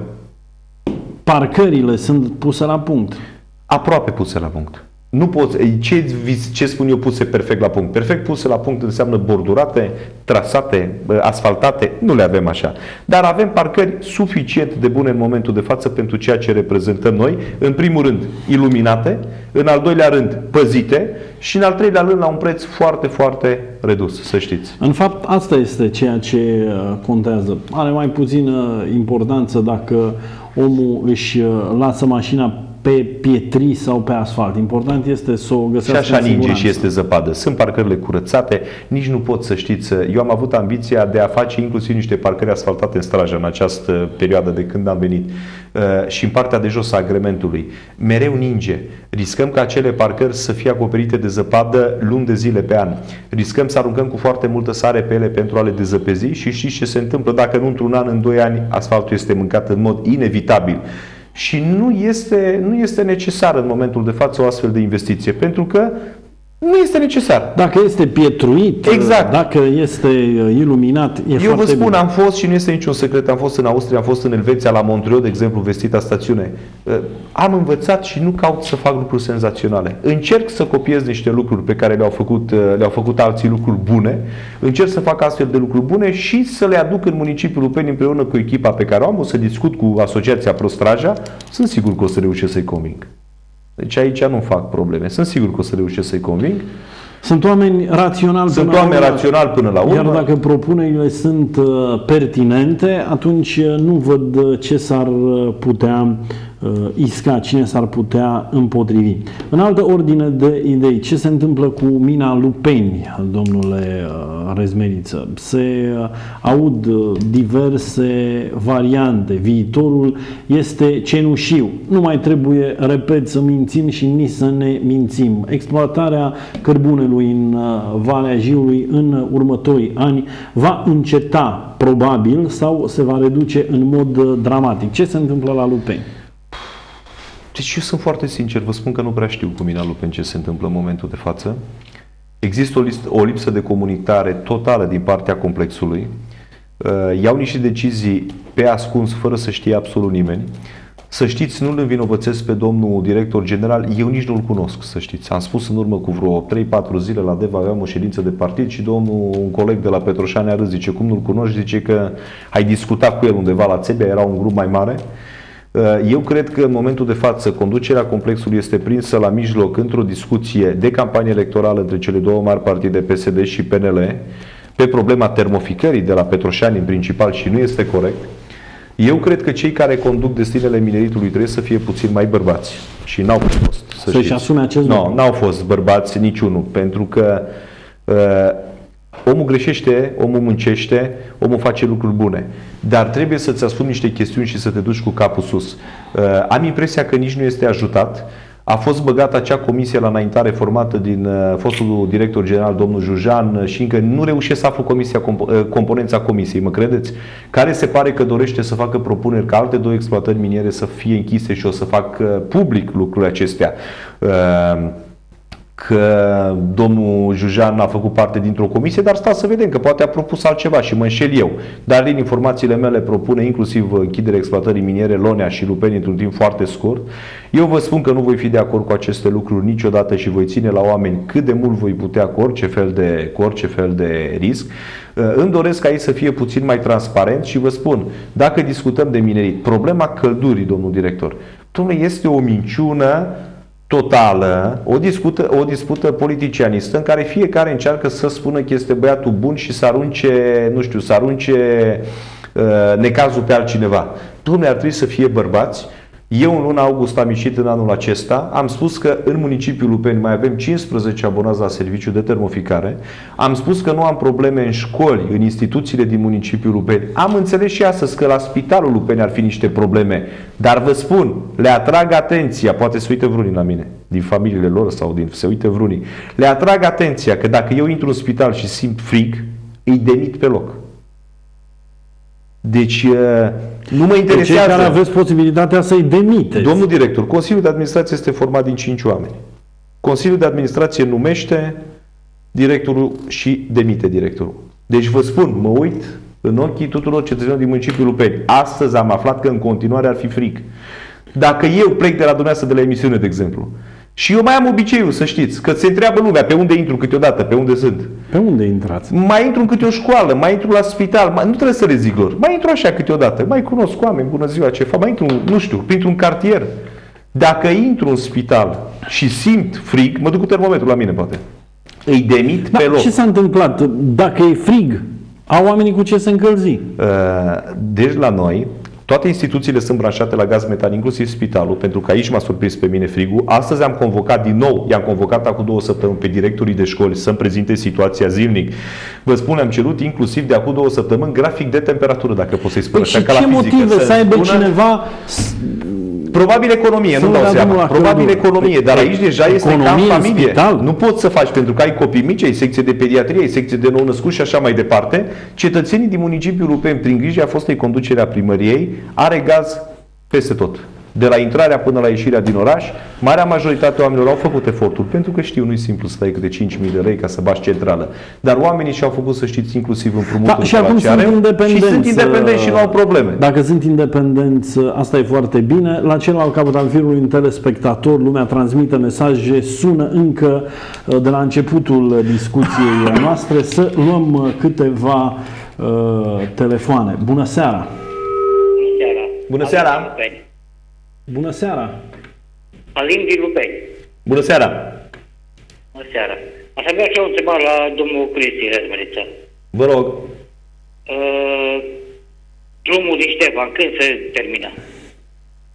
Parcările sunt puse la punct. Aproape puse la punct. Nu poți, ce, ce spun eu puse perfect la punct? Perfect puse la punct înseamnă bordurate, trasate, asfaltate, nu le avem așa. Dar avem parcări suficient de bune în momentul de față pentru ceea ce reprezentăm noi. În primul rând, iluminate, în al doilea rând, păzite și în al treilea rând, la un preț foarte, foarte redus, să știți. În fapt, asta este ceea ce contează. Are mai puțină importanță dacă omul își lasă mașina pe pietri sau pe asfalt. Important este să o găsească. Și așa ninge și este zăpadă. Sunt parcările curățate, nici nu pot să știți. Eu am avut ambiția de a face inclusiv niște parcări asfaltate în Straja în această perioadă de când am venit. Și în partea de jos a agrementului. Mereu ninge. Riscăm ca acele parcări să fie acoperite de zăpadă luni de zile pe an. Riscăm să aruncăm cu foarte multă sare pe ele pentru a le dezăpezi și știți ce se întâmplă dacă nu într-un an, în doi ani, asfaltul este mâncat în mod inevitabil. Și nu este, nu este necesar în momentul de față o astfel de investiție, pentru că nu este necesar. Dacă este pietruit, exact. Dacă este iluminat, e Eu foarte vă spun, bine. am fost și nu este niciun secret, am fost în Austria, am fost în Elveția, la Montreux, de exemplu, vestita stațiune. Am învățat și nu caut să fac lucruri senzaționale. Încerc să copiez niște lucruri pe care le-au făcut, le-au făcut alții, lucruri bune. Încerc să fac astfel de lucruri bune și să le aduc în municipiul Rupeni împreună cu echipa pe care o am, o să discut cu Asociația ProStraja. Sunt sigur că o să reușesc să-i conving. Deci aici nu fac probleme. Sunt sigur că o să reușesc să-i conving. Sunt oameni raționali Sunt până oameni la urmă, raționali până la urmă. Iar dacă propunerile sunt uh, pertinente, atunci uh, nu văd uh, ce s-ar uh, putea isca, cine s-ar putea împotrivi. În altă ordine de idei, ce se întâmplă cu mina Lupeni, domnule Rezmeriță? Se aud diverse variante. Viitorul este cenușiu. Nu mai trebuie, repet, să mințim și nici să ne mințim. Exploatarea cărbunelui în Valea Jiului în următorii ani va înceta probabil sau se va reduce în mod dramatic. Ce se întâmplă la Lupeni? Deci eu sunt foarte sincer, vă spun că nu prea știu cu mina Lupeni ce se întâmplă în momentul de față. Există o, listă, o lipsă de comunicare totală din partea complexului. Iau niște decizii pe ascuns, fără să știe absolut nimeni. Să știți, nu-l învinovățesc pe domnul director general, eu nici nu-l cunosc, să știți. Am spus în urmă cu vreo trei patru zile la Deva, aveam o ședință de partid și domnul, un coleg de la Petroșani a râs, zice, cum nu-l cunoști? Zice că ai discutat cu el undeva la Țebea, era un grup mai mare. Eu cred că în momentul de față conducerea complexului este prinsă la mijloc într-o discuție de campanie electorală între cele două mari partide, P S D și P N L, pe problema termoficării de la Petroșani în principal și nu este corect. Eu cred că cei care conduc destinele mineritului trebuie să fie puțin mai bărbați și n-au fost. Să Să-și asume acest lucru. Nu, n-au fost bărbați niciunul, pentru că uh, omul greșește, omul muncește, omul face lucruri bune. Dar trebuie să-ți asumi niște chestiuni și să te duci cu capul sus. Uh, am impresia că nici nu este ajutat. A fost băgată acea comisie la înaintare formată din uh, fostul director general, domnul Jujan, și încă nu reușesc să aflu comisia, comp uh, componența comisiei, mă credeți? Care se pare că dorește să facă propuneri ca alte două exploatări miniere să fie închise și o să fac uh, public lucrurile acestea. Uh, că domnul Jujan a făcut parte dintr-o comisie, dar stați să vedem că poate a propus altceva și mă înșel eu. Dar din informațiile mele propune inclusiv închiderea exploatării miniere Lonea și Lupeni într-un timp foarte scurt. Eu vă spun că nu voi fi de acord cu aceste lucruri niciodată și voi ține la oameni cât de mult voi putea cu orice fel de, cu orice fel de risc. Îmi doresc ca ei să fie puțin mai transparent și vă spun, dacă discutăm de minerit, problema căldurii, domnul director, domnule, este o minciună totală, o dispută, o dispută politicianistă în care fiecare încearcă să spună că este băiatul bun și să arunce, nu știu, să arunce uh, necazul pe altcineva. Dom'le, ar trebui să fie bărbați. Eu în luna august am ieșit în anul acesta, am spus că în municipiul Lupeni mai avem cincisprezece abonați la serviciu de termoficare, am spus că nu am probleme în școli, în instituțiile din municipiul Lupeni. Am înțeles și astăzi că la spitalul Lupeni ar fi niște probleme, dar vă spun, le atrag atenția, poate se uită vreunii la mine, din familiile lor sau din se uită vreunii, le atrag atenția că dacă eu intru în spital și simt frig, îi demit pe loc. Deci nu mă interesează. Cei care aveți posibilitatea să-i demiteți. Domnul director, Consiliul de Administrație este format din cinci oameni. Consiliul de Administrație numește directorul și demite directorul. Deci vă spun, mă uit în ochii tuturor cetățenilor din municipiul Lupeni. Astăzi am aflat că în continuare ar fi frig. Dacă eu plec de la dumneavoastră de la emisiune, de exemplu, și eu mai am obiceiul, să știți, că se întreabă lumea pe unde intru câteodată, pe unde sunt. Pe unde intrați? Mai intru în câte o școală, mai intru la spital, mai, nu trebuie să le zic lor, mai intru așa câteodată, mai cunosc oameni, bună ziua, ce fac, mai intru, nu știu, printr-un cartier. Dacă intru în spital și simt frig, mă duc cu termometrul la mine, poate. Îi demit da, pe loc. Ce s-a întâmplat? Dacă e frig, au oamenii cu ce se încălzi? Deci la noi, toate instituțiile sunt branșate la gaz metan, inclusiv spitalul, pentru că aici m-a surprins pe mine frigul. Astăzi am convocat din nou, i-am convocat acum două săptămâni pe directorii de școli să-mi prezinte situația zilnic. Vă spun, am cerut inclusiv de acum două săptămâni grafic de temperatură, dacă pot să-i spun păi așa, ca la ce fizică. motive să, să aibă spună... cineva... Probabil economie, nu dau seama. Probabil economie, dar aici deja este ca în familie. Spital. Nu poți să faci pentru că ai copii mici, ai secție de pediatrie, ai secție de nou-născuți și așa mai departe. Cetățenii din municipiul Lupeni, prin grija fostei conducere a primăriei, are gaz peste tot. De la intrarea până la ieșirea din oraș, marea majoritate a oamenilor au făcut eforturi, pentru că știu, nu-i simplu să stai câte cinci mii de lei ca să bași centrală. Dar oamenii și-au făcut, să știți, inclusiv împrumuturi da, și acum sunt independenți. Și sunt independenți și nu au probleme. Dacă sunt independenți, asta e foarte bine. La celălalt capăt al firului, un telespectator, lumea transmite mesaje, sună încă de la începutul discuției noastre. Să luăm câteva uh, telefoane. Bună seara! Bună seara! Bună seara! Bună seara! Alin din Lupeni. Bună seara! Bună seara! Aș avea și o întrebare la domnul Cristi Rezmeriță. Vă rog. Uh, drumul din Ștefan, când se termină?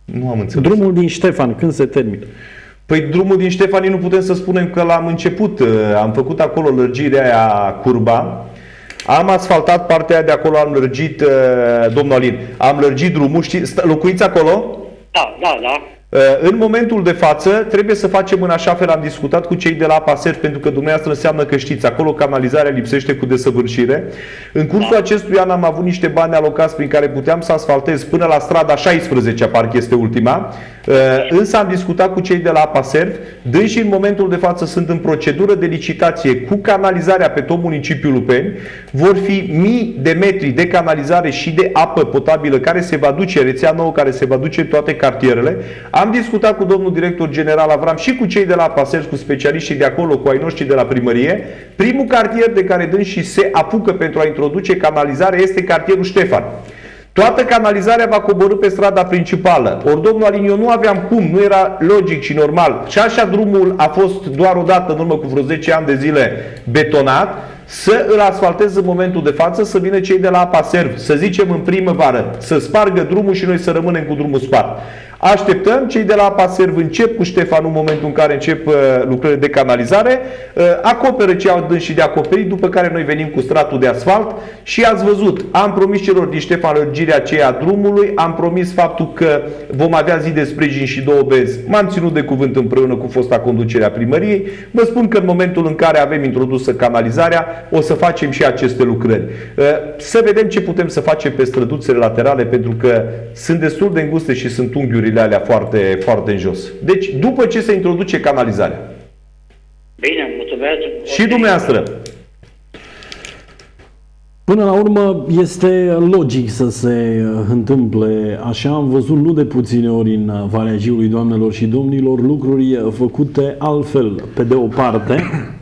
Nu am înțeles. Drumul din Ștefan, când se termină? Păi drumul din Ștefani nu putem să spunem că l-am început. Am făcut acolo lărgirea aia curba. Am asfaltat partea de acolo, am lărgit, domnul Alin, am lărgit drumul. Știi, locuiți acolo? Da, da, da. În momentul de față trebuie să facem în așa fel, am discutat cu cei de la APASER, pentru că dumneavoastră înseamnă că știți, acolo canalizarea lipsește cu desăvârșire. În cursul da. acestui an am avut niște bani alocați prin care puteam să asfaltez până la strada șaisprezece, parcă este ultima. Însă am discutat cu cei de la APASER, dânsii în momentul de față sunt în procedură de licitație cu canalizarea pe tot municipiul Lupeni. Vor fi mii de metri de canalizare și de apă potabilă care se va duce, rețea nouă care se va duce în toate cartierele. Am discutat cu domnul director general Avram și cu cei de la APASER, cu specialiștii de acolo, cu ai noștri de la primărie. Primul cartier de care dânsii se apucă pentru a introduce canalizare este cartierul Ștefan. Toată canalizarea va coborî pe strada principală. Ori, domnul Alin, eu nu aveam cum, nu era logic și normal. Și așa drumul a fost doar o dată, în urmă cu vreo zece ani de zile, betonat, să îl asfaltez în momentul de față, să vină cei de la APASER, să zicem în primăvară, să spargă drumul și noi să rămânem cu drumul spart. Așteptăm, cei de la APASER încep cu Ștefan în momentul în care încep uh, lucrările de canalizare, uh, acoperă ce au dâns și de acoperit, după care noi venim cu stratul de asfalt și ați văzut, am promis celor din Ștefan lărgirea aceea a drumului, am promis faptul că vom avea zi de sprijin și două benzi, m-am ținut de cuvânt împreună cu fosta conducere a primăriei, vă spun că în momentul în care avem introdusă canalizarea, o să facem și aceste lucrări. Uh, să vedem ce putem să facem pe străduțele laterale, pentru că sunt destul de înguste și sunt unghiuri alea foarte, foarte în jos. Deci, după ce se introduce canalizarea. Bine, mulțumesc. Și dumneavoastră. Până la urmă, este logic să se întâmple așa. Am văzut nu de puține ori în Valea Jiului, doamnelor și domnilor, lucruri făcute altfel. Pe de o parte,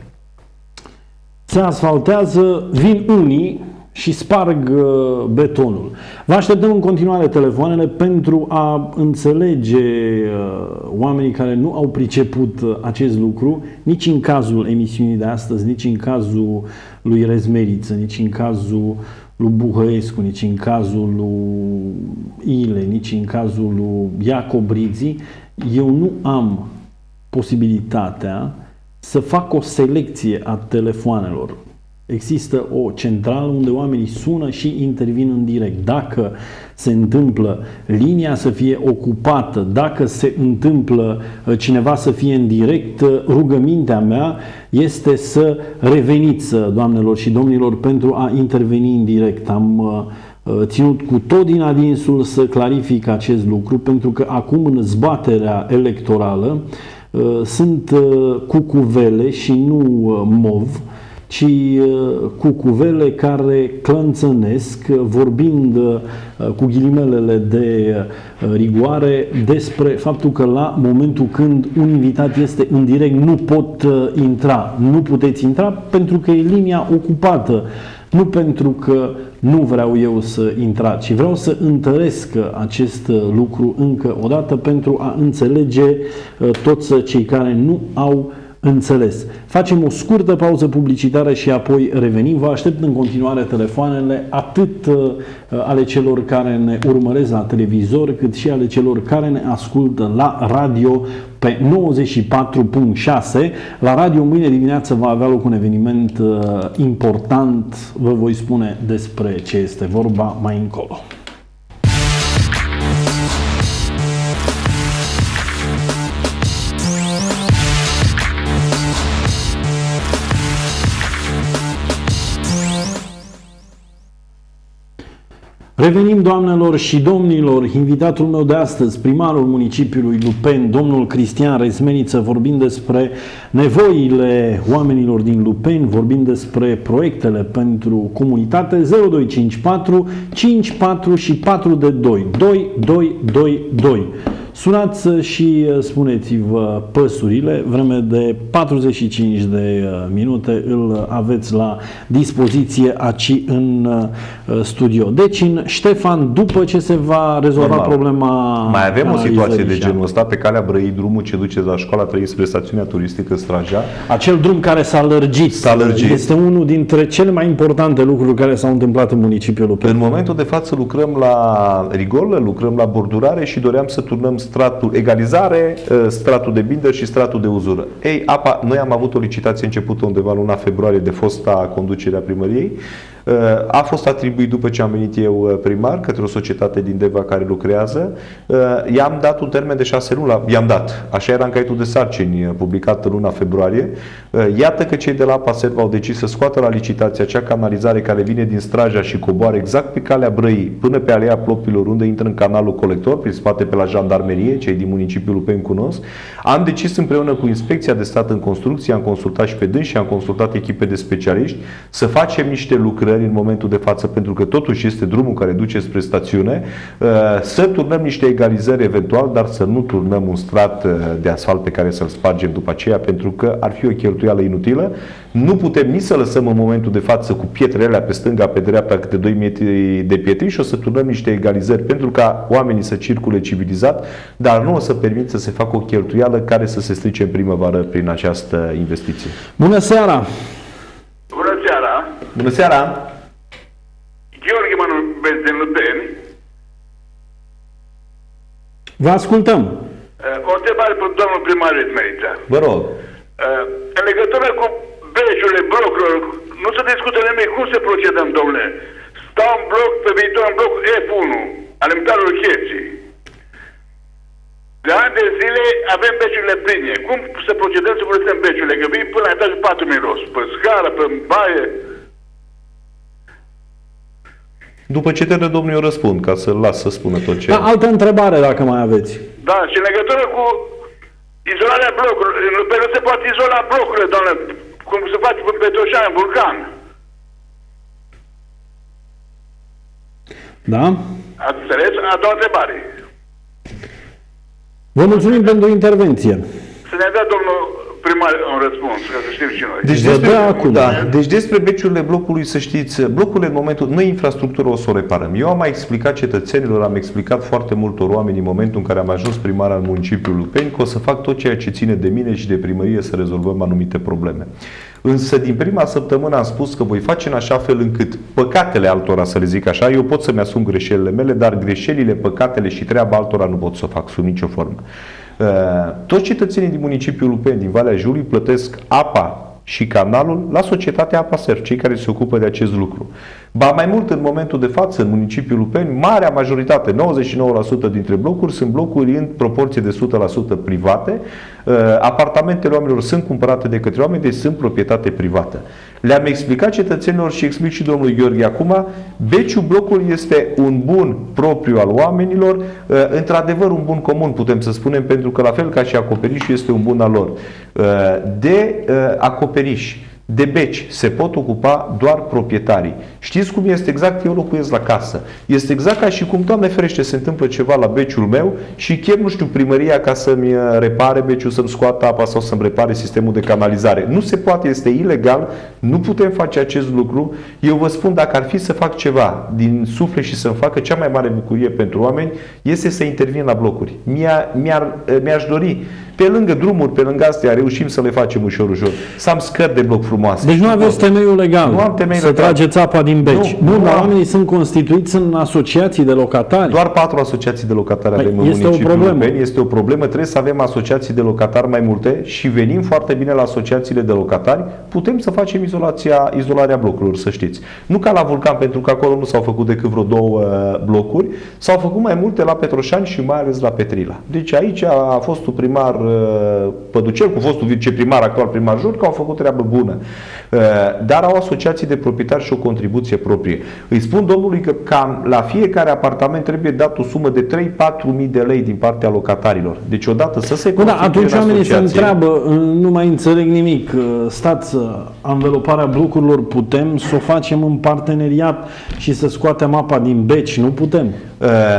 se asfaltează, vin unii și sparg betonul. Vă așteptăm în continuare telefoanele pentru a înțelege oamenii care nu au priceput acest lucru, nici în cazul emisiunii de astăzi, nici în cazul lui Rezmeriță, nici în cazul lui Buhăescu, nici în cazul lui Ile, nici în cazul lui Iacobriții. Eu nu am posibilitatea să fac o selecție a telefoanelor. Există o centrală unde oamenii sună și intervin în direct. Dacă se întâmplă linia să fie ocupată, dacă se întâmplă cineva să fie în direct, rugămintea mea este să reveniți, doamnelor și domnilor, pentru a interveni în direct. Am ținut cu tot din adinsul să clarific acest lucru, pentru că acum în zbaterea electorală sunt cucuvele și nu mov, ci cucuvele care clănțănesc, vorbind cu ghilimelele de rigoare despre faptul că la momentul când un invitat este în direct nu pot intra. Nu puteți intra pentru că e linia ocupată, nu pentru că nu vreau eu să intrați, ci vreau să întăresc acest lucru încă o dată pentru a înțelege toți cei care nu au înțeles. Facem o scurtă pauză publicitară și apoi revenim. Vă aștept în continuare telefoanele, atât uh, ale celor care ne urmăresc la televizor, cât și ale celor care ne ascultă la radio pe nouăzeci și patru virgulă șase. La radio mâine dimineață va avea loc un eveniment uh, important. Vă voi spune despre ce este vorba mai încolo. Revenim, doamnelor și domnilor, invitatul meu de astăzi, primarul municipiului Lupeni, domnul Cristian Rezmeriță, vorbind despre nevoile oamenilor din Lupeni, vorbind despre proiectele pentru comunitate. Zero doi cinci patru cinci patru și patru de doi, doi doi doi doi. Sunați și spuneți-vă păsurile, vreme de patruzeci și cinci de minute îl aveți la dispoziție aici în studio. Deci, în Ștefan, după ce se va rezolva Normal. problema... Mai avem o situație de genul ăsta pe calea Brăii, drumul ce duce de la școala trei spre stațiunea turistică Straja. Acel drum care s-a lărgit. S-a lărgit. Este unul dintre cele mai importante lucruri care s-au întâmplat în municipiul Lupeni. În momentul de față lucrăm la rigolă, lucrăm la bordurare și doream să turnăm stratul egalizare, stratul de binder și stratul de uzură. Ei, apa, noi am avut o licitație începută undeva în luna februarie de fosta conducere a primăriei. A fost atribuit după ce am venit eu primar către o societate din Deva care lucrează. I-am dat un termen de șase luni. I-am dat. Așa era în caietul de sarcini publicat în luna februarie. Iată că cei de la Apa Serv au decis să scoată la licitație acea canalizare care vine din Straja și coboară exact pe calea Brăii până pe alea Plopilor, unde intră în canalul colector, prin spate pe la jandarmerie, cei din municipiul Lupeni cunosc. Am decis împreună cu Inspecția de Stat în Construcție, am consultat și pe dâns și am consultat echipe de specialiști să facem niște lucrări în momentul de față, pentru că totuși este drumul care duce spre stațiune, să turnăm niște egalizări eventual, dar să nu turnăm un strat de asfalt pe care să-l spargem după aceea, pentru că ar fi o cheltuială inutilă. Nu putem nici să lăsăm în momentul de față cu pietrele alea pe stânga, pe dreapta, câte doi metri de pietri și o să turnăm niște egalizări pentru ca oamenii să circule civilizat, dar nu o să permit să se facă o cheltuială care să se strice în primăvară prin această investiție. Bună seara! Bună seara! Bună seara! Gheorghe mă numesc din Lupeni. Vă ascultăm! O întrebare pentru domnul primar Edmerița. Vă rog! În legătură cu beciurile, blocurilor, nu se discută nimic. Cum se procedăm, domnule? Stau în bloc, pe viitor în bloc F unu, alimentarul Cheții. De ani de zile avem beciurile pline. Cum să procedăm să curățăm beciurile? Că vin până la etajul patru miros. Pe scară, pe baie. După ce te domnul, eu răspund, ca să-l las să spună tot ce... Da, altă întrebare, dacă mai aveți. Da, și în legătură cu izolarea blocurilor, pe nu se poate izola blocurile, doamne, cum se face pe Petroșani, în Vulcan. Da? Ați înțeles? A doua întrebare. Vă mulțumim pentru intervenție. Să ne dea domnul primar un răspuns, ca să știm și noi. Deci Vă despre, dă acum. da, deci despre beciurile blocului, să știți, blocurile în momentul, noi infrastructură o să o reparăm. Eu am mai explicat cetățenilor, am explicat foarte multor oameni în momentul în care am ajuns primar al municipiului Lupeni că o să fac tot ceea ce ține de mine și de primărie să rezolvăm anumite probleme. Însă din prima săptămână am spus că voi face în așa fel încât păcatele altora, să le zic așa, eu pot să-mi asum greșelile mele, dar greșelile, păcatele și treaba altora nu pot să o fac sub nicio formă. Toți cetățenii din municipiul Lupeni, din Valea Jiului, plătesc apa și canalul la societatea Apa Serv, cei care se ocupă de acest lucru. Ba mai mult, în momentul de față, în municipiul Lupeni, marea majoritate, nouăzeci și nouă la sută dintre blocuri, sunt blocuri în proporție de o sută la sută private. Apartamentele oamenilor sunt cumpărate de către oameni, deci sunt proprietate privată. Le-am explicat cetățenilor și explic și domnului Gheorghe acum, beciul blocului este un bun propriu al oamenilor, într-adevăr un bun comun, putem să spunem, pentru că la fel ca și acoperișul este un bun al lor. De acoperiș, de beci se pot ocupa doar proprietarii. Știți cum este exact? Eu locuiesc la casă. Este exact ca și cum, Doamne ferește, se întâmplă ceva la beciul meu și chem, nu știu, primăria ca să-mi repare beciul, să-mi scoată apa sau să-mi repare sistemul de canalizare. Nu se poate, este ilegal, nu putem face acest lucru. Eu vă spun, dacă ar fi să fac ceva din suflet și să-mi facă cea mai mare bucurie pentru oameni, este să intervin la blocuri. Mi-a, mi-ar, mi-aș dori, pe lângă drumuri, pe lângă astea, reușim să le facem ușor, ușor. Să am scări de bloc frumoase. Deci nu aveți temeiul legal nu am temei să legal. trageți apa din beci. Nu, Nu, nu, nu dar am. oamenii sunt constituiți în asociații de locatari. Doar patru asociații de locatari avem în Este o municipiul problemă. Lupeni. Este o problemă. Trebuie să avem asociații de locatari mai multe și venim foarte bine la asociațiile de locatari. Putem să facem izolația, izolarea blocurilor, să știți. Nu ca la Vulcan, pentru că acolo nu s-au făcut decât vreo două blocuri. S-au făcut mai multe la Petroșani și mai ales la Petrila. Deci aici a fostul primar Păducel, cu fostul viceprimar, actual primar Jur, că au făcut treabă bună. Dar au asociații de proprietari și o contribuție proprie. Îi spun domnului că cam la fiecare apartament trebuie dat o sumă de trei patru mii de lei din partea locatarilor. Deci odată să se Bă, da, constituie atunci în oamenii se asociație. întreabă, nu mai înțeleg nimic, stați, anveloparea blocurilor putem să o facem în parteneriat și să scoatem apa din beci? Nu putem.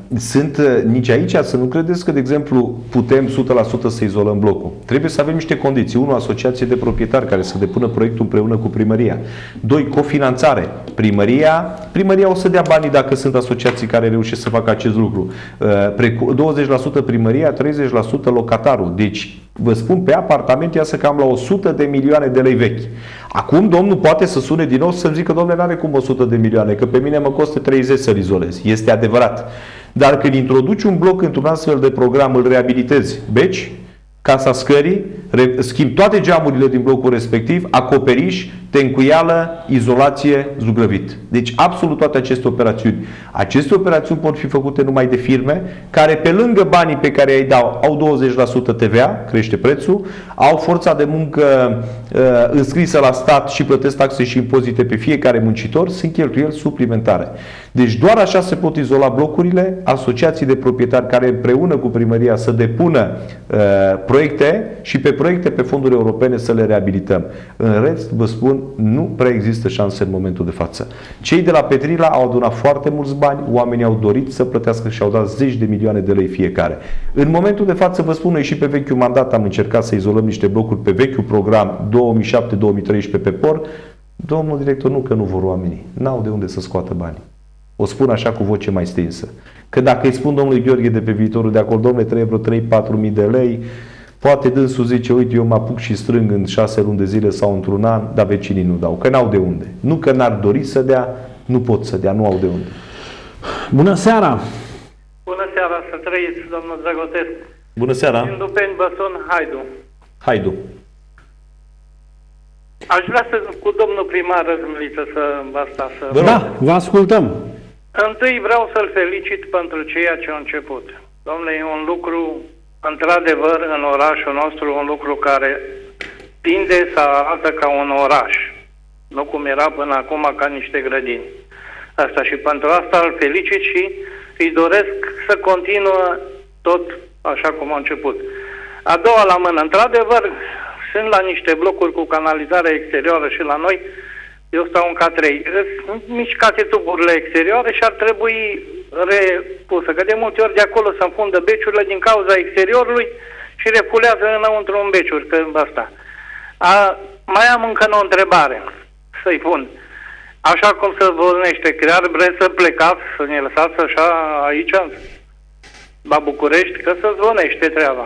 sunt nici aici, să nu credeți că, de exemplu, putem o sută la sută să izolăm blocul. Trebuie să avem niște condiții. Unu, asociație de proprietari care să depună proiectul împreună cu primăria. Doi, cofinanțare. Primăria, primăria o să dea banii dacă sunt asociații care reușesc să facă acest lucru. douăzeci la sută primăria, treizeci la sută locatarul. Deci, vă spun, pe apartament iasă cam la o sută de milioane de lei vechi. Acum domnul poate să sune din nou să-mi zică, domnule, n-are cum o sută de milioane, că pe mine mă costă treizeci să-l izolez. Este adevărat. Dar când introduci un bloc într-un astfel de program, îl reabilitezi, beci, casa scării, schimbi toate geamurile din blocul respectiv, acoperiș, tencuială, izolație, zugrăvit. Deci absolut toate aceste operațiuni. Aceste operațiuni pot fi făcute numai de firme care pe lângă banii pe care îi dau au douăzeci la sută T V A, crește prețul, au forța de muncă uh, înscrisă la stat și plătesc taxe și impozite pe fiecare muncitor, sunt cheltuieli suplimentare. Deci doar așa se pot izola blocurile, asociații de proprietari care împreună cu primăria să depună uh, proiecte și pe proiecte pe fonduri europene să le reabilităm. În rest, vă spun, nu prea există șanse în momentul de față. Cei de la Petrila au adunat foarte mulți bani, oamenii au dorit să plătească și au dat zeci de milioane de lei fiecare. În momentul de față, vă spun, noi și pe vechiul mandat am încercat să izolăm niște blocuri pe vechiul program două mii șapte două mii treisprezece pe P O R. Domnul director, nu că nu vor oamenii. N-au de unde să scoată banii. O spun așa cu voce mai stinsă. Că dacă îi spun domnului Gheorghe de pe viitorul de acolo, domnule, trebuie vreo trei patru mii de lei, poate dânsul zice, uite, eu mă apuc și strâng în șase luni de zile sau într-un an, dar vecinii nu dau, că n-au de unde. Nu că n-ar dori să dea, nu pot să dea, nu au de unde. Bună seara! Bună seara, să trăiți, domnul Dragotescu. Bună seara! Din Dupeni, Băsun, Haidu. Haidu. Aș vrea să, cu domnul primar Răzmăliță, să asta, să... Da, vă ascultăm. Întâi vreau să-l felicit pentru ceea ce a început. Domnule, e un lucru, într-adevăr, în orașul nostru, un lucru care tinde să arată ca un oraș. Nu cum era până acum, ca niște grădini. Asta și pentru asta îl felicit și îi doresc să continuă tot așa cum a început. A doua la mână, într-adevăr, sunt la niște blocuri cu canalizare exterioară și la noi, eu stau în K trei, sunt mișcate tuburile exterioare și ar trebui repusă, că de multe ori de acolo se înfundă beciurile din cauza exteriorului și refulează înăuntru în beciuri, că asta. A, mai am încă o întrebare să-i pun. Așa cum se zvonește, chiar vreți să plecați, să ne lăsați așa aici, la București, că se zvonește treaba.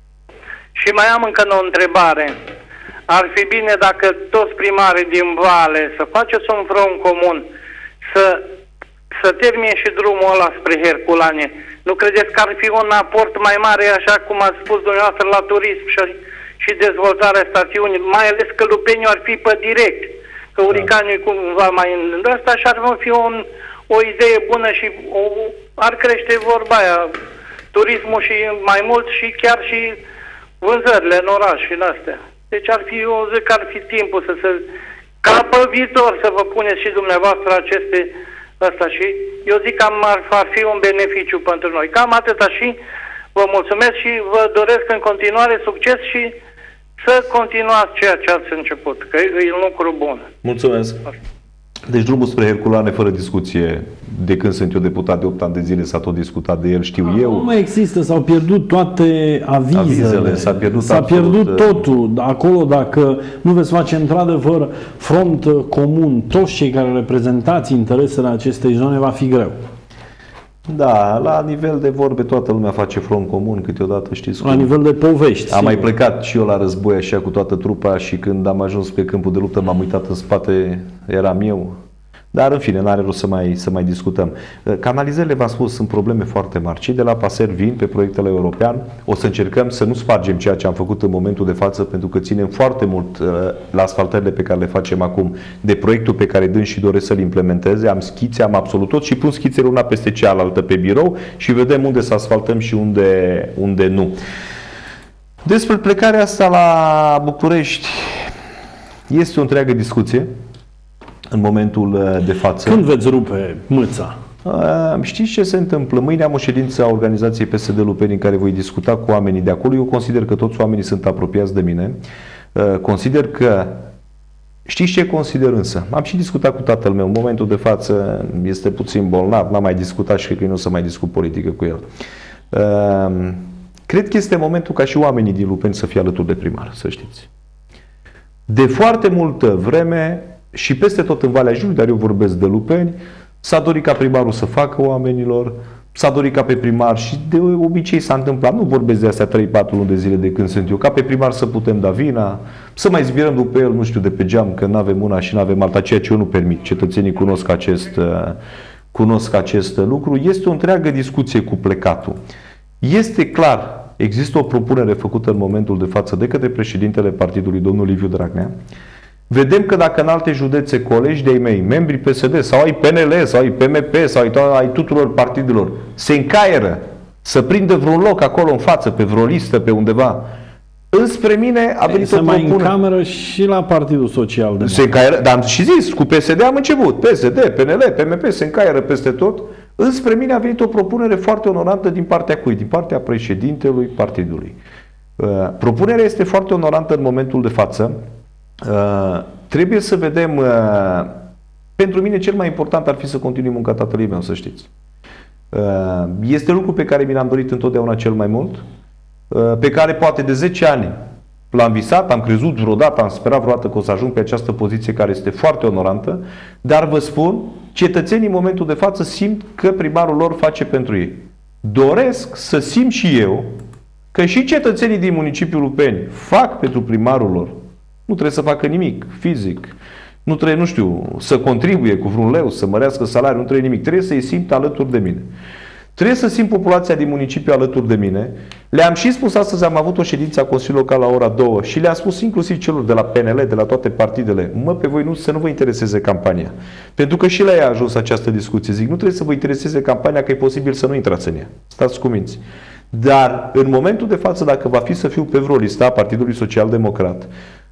Și mai am încă o întrebare. Ar fi bine dacă toți primarii din Vale să faceți un front comun, să, să termine și drumul ăla spre Herculane. Nu credeți că ar fi un aport mai mare, așa cum ați spus dumneavoastră, la turism și, și dezvoltarea stațiunii, mai ales că Lupeniu ar fi pe direct, că Uricaniu e cumva mai în ăsta și ar fi un, o idee bună și o, ar crește vorba aia, turismul și mai mult și chiar și vânzările în oraș și în astea. Deci ar fi, eu zic că ar fi timpul să se... Ca pe viitor să vă puneți și dumneavoastră aceste... Asta și eu zic că ar, ar fi un beneficiu pentru noi. Cam atâta și vă mulțumesc și vă doresc în continuare succes și să continuați ceea ce ați început, că e un lucru bun. Mulțumesc. Deci drumul spre Herculane, fără discuție, de când sunt eu deputat de opt ani de zile, s-a tot discutat de el, știu nu, eu. Nu mai există, s-au pierdut toate avizele, avizele s-a pierdut, s-a pierdut totul. Acolo, dacă nu veți face într-adevăr front comun, toți cei care reprezentați interesele acestei zone, va fi greu. Da, la nivel de vorbe toată lumea face front comun câteodată, știți cum? La nivel de povești. Am sigur. Mai plecat și eu la război așa cu toată trupa și când am ajuns pe câmpul de luptă m-am uitat în spate, eram eu. Dar în fine, n-are rost să mai, să mai discutăm. Canalizările, v-am spus, sunt probleme foarte mari. Cei de la Paser vin pe proiectele european. O să încercăm să nu spargem ceea ce am făcut în momentul de față, pentru că ținem foarte mult la asfaltările pe care le facem acum de proiectul pe care dâns și doresc să-l implementeze. Am schițe, am absolut tot și pun schițele una peste cealaltă pe birou și vedem unde să asfaltăm și unde, unde nu. Despre plecarea asta la București este o întreagă discuție în momentul de față. Când veți rupe mâța? Știți ce se întâmplă? Mâine am o ședință a organizației P S D Lupeni în care voi discuta cu oamenii de acolo. Eu consider că toți oamenii sunt apropiați de mine. Consider că Știți ce consider însă? Am și discutat cu tatăl meu. În momentul de față este puțin bolnav, n-am mai discutat și cred că nu o să mai discut politică cu el. Uh, cred că este momentul ca și oamenii din Lupeni să fie alături de primar, să știți. De foarte multă vreme și peste tot în Valea Jiului, dar eu vorbesc de Lupeni, s-a dorit ca primarul să facă oamenilor, s-a dorit ca pe primar și de obicei s-a întâmplat, nu vorbesc de astea trei patru luni de zile de când sunt eu, ca pe primar să putem da vina, să mai zbierăm după el, nu știu, de pe geam, că nu avem una și nu avem alta, ceea ce eu nu permit. Cetățenii cunosc acest, cunosc acest lucru. Este o întreagă discuție cu plecatul. Este clar, există o propunere făcută în momentul de față de către președintele partidului, domnul Liviu Dragnea. Vedem că dacă în alte județe colegi de-ai mei, membrii P S D sau ai P N L sau ai P M P sau ai, ai tuturor partidelor, se încaieră să prindă vreun loc acolo în față, pe vreo listă, pe undeva, înspre mine a venit o propunere. Se mai încameră și la Partidul Social Democrat. Se încaieră, dar am și zis, cu P S D am început. P S D, P N L, P M P se încaieră peste tot. Înspre mine a venit o propunere foarte onorantă din partea cui? Din partea președintelui partidului. Uh, propunerea este foarte onorantă în momentul de față. Uh, trebuie să vedem, uh, pentru mine cel mai important ar fi să continui munca tatălui meu, să știți. Uh, este lucru pe care mi l-am dorit întotdeauna cel mai mult, uh, pe care poate de zece ani l-am visat, am crezut vreodată, am sperat vreodată că o să ajung pe această poziție care este foarte onorantă, dar vă spun, cetățenii în momentul de față simt că primarul lor face pentru ei. Doresc să simt și eu că și cetățenii din municipiul Lupeni fac pentru primarul lor. Nu trebuie să facă nimic fizic. Nu trebuie, nu știu, să contribuie cu vreun leu, să mărească salariul, nu trebuie nimic. Trebuie să-i simt alături de mine. Trebuie să simt populația din municipiu alături de mine. Le-am și spus astăzi, am avut o ședință a Consiliului Local la ora două și le-am spus inclusiv celor de la P N L, de la toate partidele, mă, pe voi nu, să nu vă intereseze campania. Pentru că și la ea a ajuns această discuție. Zic, nu trebuie să vă intereseze campania, că e posibil să nu intrați în ea. Stați cuminți. Dar în momentul de față, dacă va fi să fiu pe vreo listă a Partidului Social Democrat,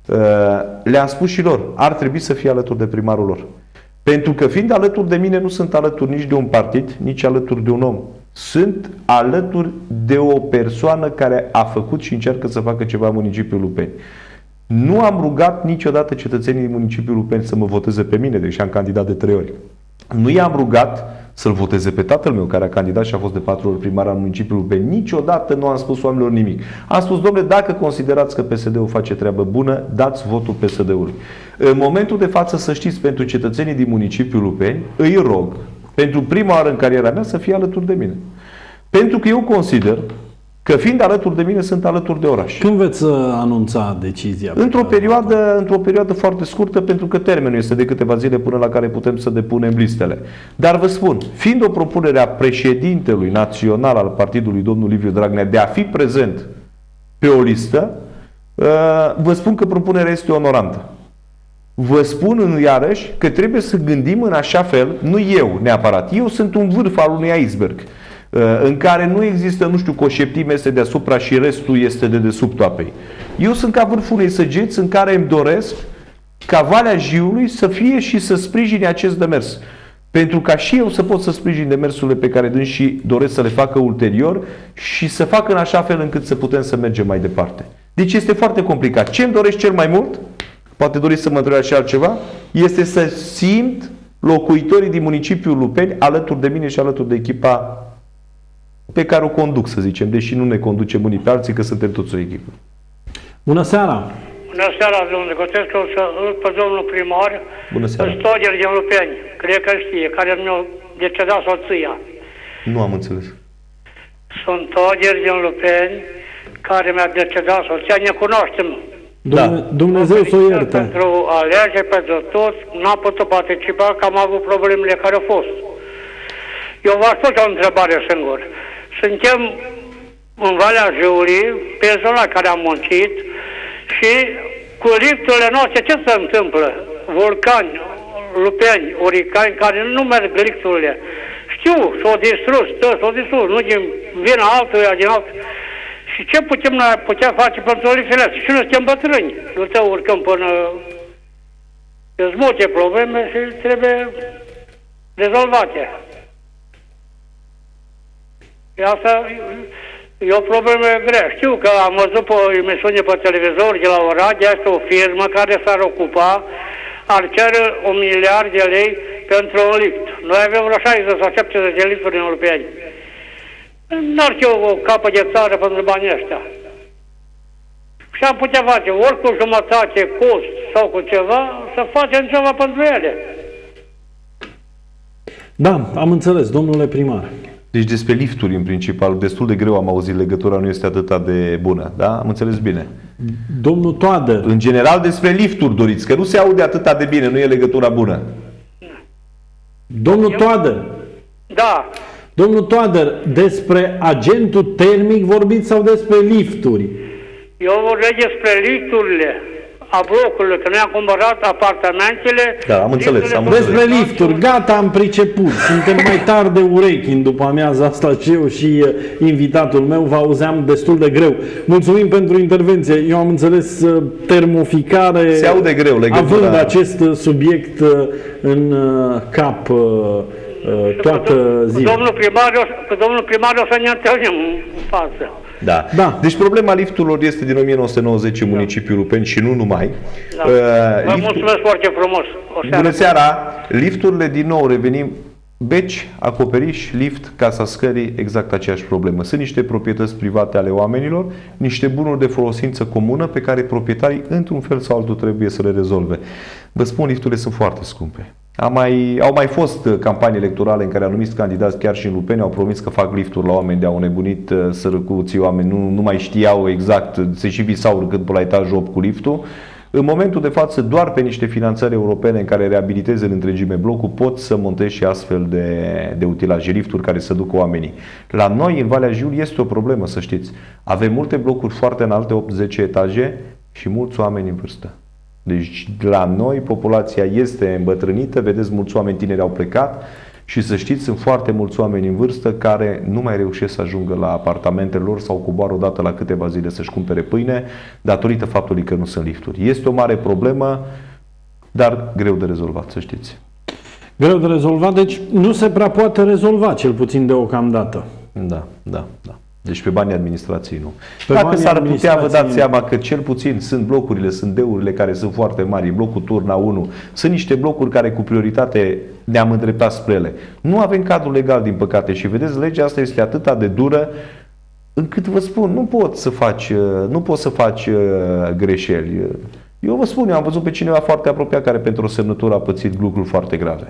le-am spus și lor, ar trebui să fie alături de primarul lor. Pentru că fiind alături de mine, nu sunt alături nici de un partid, nici alături de un om. Sunt alături de o persoană care a făcut și încearcă să facă ceva în municipiul Lupeni. Nu am rugat niciodată cetățenii din municipiul Lupeni să mă voteze pe mine, deși am candidat de trei ori. Nu i-am rugat să-l voteze pe tatăl meu, care a candidat și a fost de patru ori primar al municipiului Lupeni. Niciodată nu am spus oamenilor nimic. Am spus, domnule, dacă considerați că P S D-ul face treabă bună, dați votul P S D-ului. În momentul de față, să știți, pentru cetățenii din municipiul Lupeni, îi rog, pentru prima oară în cariera mea, să fie alături de mine. Pentru că eu consider că fiind alături de mine, sunt alături de oraș. Când veți anunța decizia? Într-o perioadă, într-o perioadă foarte scurtă, pentru că termenul este de câteva zile până la care putem să depunem listele. Dar vă spun, fiind o propunere a președintelui național al partidului, domnul Liviu Dragnea, de a fi prezent pe o listă, vă spun că propunerea este onorantă. Vă spun iarăși că trebuie să gândim în așa fel, nu eu neapărat, eu sunt un vârf al unui iceberg, în care nu există, nu știu, coșeptime este deasupra și restul este de dedesubtul apei. Eu sunt ca vârful unei săgeți în care îmi doresc ca Valea Jiului să fie și să sprijine acest demers. Pentru ca și eu să pot să sprijin demersurile pe care dânsii doresc să le facă ulterior și să facă în așa fel încât să putem să mergem mai departe. Deci este foarte complicat. Ce îmi doresc cel mai mult, poate doriți să mă întrebați și altceva, este să simt locuitorii din municipiul Lupeni alături de mine și alături de echipa pe care o conduc, să zicem, deși nu ne conducem unii pe alții, că suntem toți o echipă. Bună seara! Bună seara, domnule Cotescu, să îl pe domnul primar, Bună seara! Stoger din Lupeni, cred că știe, care mi-a decedat soția. Nu am înțeles. Sunt Stoger din Lupeni, care mi-a decedat soția, ne cunoaștem. Da. Dumnezeu să o ierte. Pentru alegeri, pentru tot, n-am putut participa, că am avut problemele care au fost. Eu v-aș pune o întrebare singur. Suntem în Valea Jiului, pe zona care am muncit, și cu lifturile noastre ce se întâmplă? Vulcani, Lupeni, uricani, care nu merg lifturile. Știu, s-au distrus, s-au distrus, nu din vina altuia, din alt. Și ce putem noi putea face pentru lifturile astea? Și noi suntem bătrâni. Nu te urcăm până... Sunt multe probleme și trebuie rezolvate. Asta e o problemă grea. Știu că am văzut pe o emisiune pe televizor de la Oradea, este o firmă care s-ar ocupa ar cere un miliard de lei pentru un lift. Noi avem vreo șaizeci sau șaptezeci de lifturi în europeni. N-ar fi o capă de țară pentru banii ăștia. Și am putea face ori cu jumătate cost sau cu ceva, să facem ceva pentru ele. Da, am înțeles, domnule primar. Deci despre lifturi în principal, destul de greu am auzit, legătura nu este atât de bună, da? Am înțeles bine. Domnul Toader. În general despre lifturi doriți, că nu se aude atât de bine, nu e legătura bună. Domnul Toader. Da. Domnul Toader, despre agentul termic vorbiți sau despre lifturi? Eu vorbesc despre lifturile a blocurilor, că noi am cumpărat apartamentele. Da, am înțeles, am înțeles. Despre lifturi, gata, am priceput. Suntem mai tari de urechi în după amiaza asta și eu și uh, invitatul meu, vă auzeam destul de greu. Mulțumim pentru intervenție. Eu am înțeles uh, termoficare. Se aude greu legătura. Având acest uh, subiect uh, în uh, cap uh, uh, toată ziua. Cu domnul primar, cu domnul primar o să ne întâlnim în față. Da. Da. Deci problema lifturilor este din o mie nouă sute nouăzeci în municipiul Rupeni și nu numai. Da. Uh, Vă liftul... mulțumesc foarte frumos. O seară. Bună seara! Lifturile, din nou revenim, beci, acoperiș, lift, casa scării, exact aceeași problemă. Sunt niște proprietăți private ale oamenilor, niște bunuri de folosință comună pe care proprietarii, într-un fel sau altul, trebuie să le rezolve. Vă spun, lifturile sunt foarte scumpe. Am mai, au mai fost campanii electorale în care anumiți candidați, chiar și în Lupeni, au promis că fac lifturi la oameni, de-au nebunit sărăcuții oameni, nu, nu mai știau exact, se și visau urcând la etajul opt cu liftul. În momentul de față, doar pe niște finanțări europene în care reabiliteze în întregime blocul, pot să montez și astfel de, de utilaje, lifturi care să ducă oamenii. La noi, în Valea Jiului, este o problemă, să știți. Avem multe blocuri foarte înalte, opt zece etaje și mulți oameni în vârstă. Deci la noi populația este îmbătrânită, vedeți, mulți oameni tineri au plecat și să știți, sunt foarte mulți oameni în vârstă care nu mai reușesc să ajungă la apartamentele lor sau coboară o dată la câteva zile să-și cumpere pâine datorită faptului că nu sunt lifturi. Este o mare problemă, dar greu de rezolvat, să știți. Greu de rezolvat, deci nu se prea poate rezolva, cel puțin deocamdată. Da, da, da. Deci pe banii administrației nu. Pe Dacă s-ar putea, vă dați nu. seama că cel puțin sunt blocurile, sunt deurile care sunt foarte mari, blocul Turna unu, sunt niște blocuri care cu prioritate ne-am îndreptat spre ele. Nu avem cadru legal, din păcate, și vedeți, legea asta este atât de dură încât vă spun, nu poți să faci, nu poți să faci greșeli. Eu vă spun, eu am văzut pe cineva foarte apropiat care pentru o semnătură a pățit lucruri foarte grave.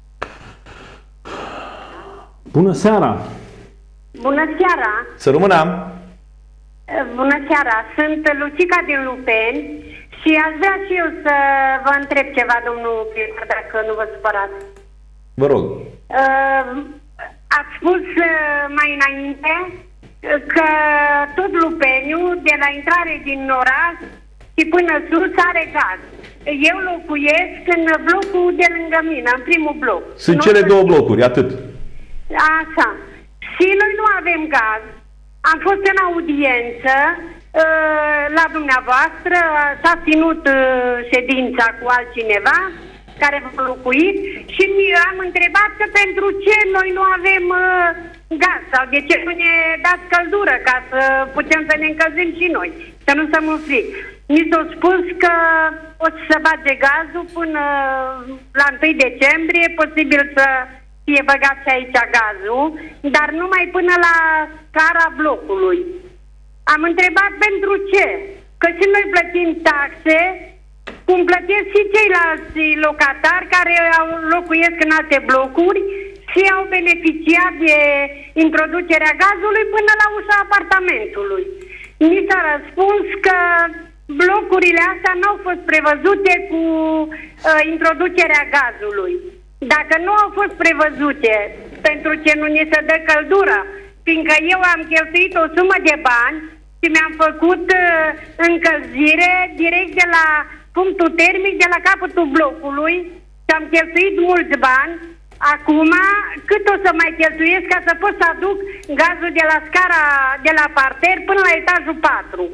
Bună seara! Bună seara! Să rămână! Bună seara! Sunt Lucica din Lupeni și aș vrea și eu să vă întreb ceva, domnul primar, dacă nu vă supărați. Vă rog. Uh, ați spus uh, mai înainte că tot Lupeniul, de la intrare din oraș și până sus, are gaz. Eu locuiesc în blocul de lângă mine, în primul bloc. Sunt nu cele să... două blocuri, atât. Așa. Și noi nu avem gaz. Am fost în audiență uh, la dumneavoastră, s-a ținut uh, ședința cu altcineva care v-a locuit și am întrebat că pentru ce noi nu avem uh, gaz sau de ce nu ne dați căldură ca să putem să ne încălzim și noi, să nu stăm în frig. Mi s-a spus că o să se bage gazul până la întâi decembrie, posibil să fie băgat și aici gazul, dar numai până la scara blocului. Am întrebat pentru ce, că și noi plătim taxe, cum plătesc și ceilalți locatari care au locuiesc în alte blocuri și au beneficiat de introducerea gazului până la ușa apartamentului. Mi s-a răspuns că blocurile astea nu au fost prevăzute cu uh, introducerea gazului. Dacă nu au fost prevăzute, pentru ce nu ne se dă căldură, fiindcă eu am cheltuit o sumă de bani și mi-am făcut uh, încălzire direct de la punctul termic, de la capătul blocului și am cheltuit mulți bani. Acum, cât o să mai cheltuiesc ca să pot să aduc gazul de la scara, de la parter până la etajul patru?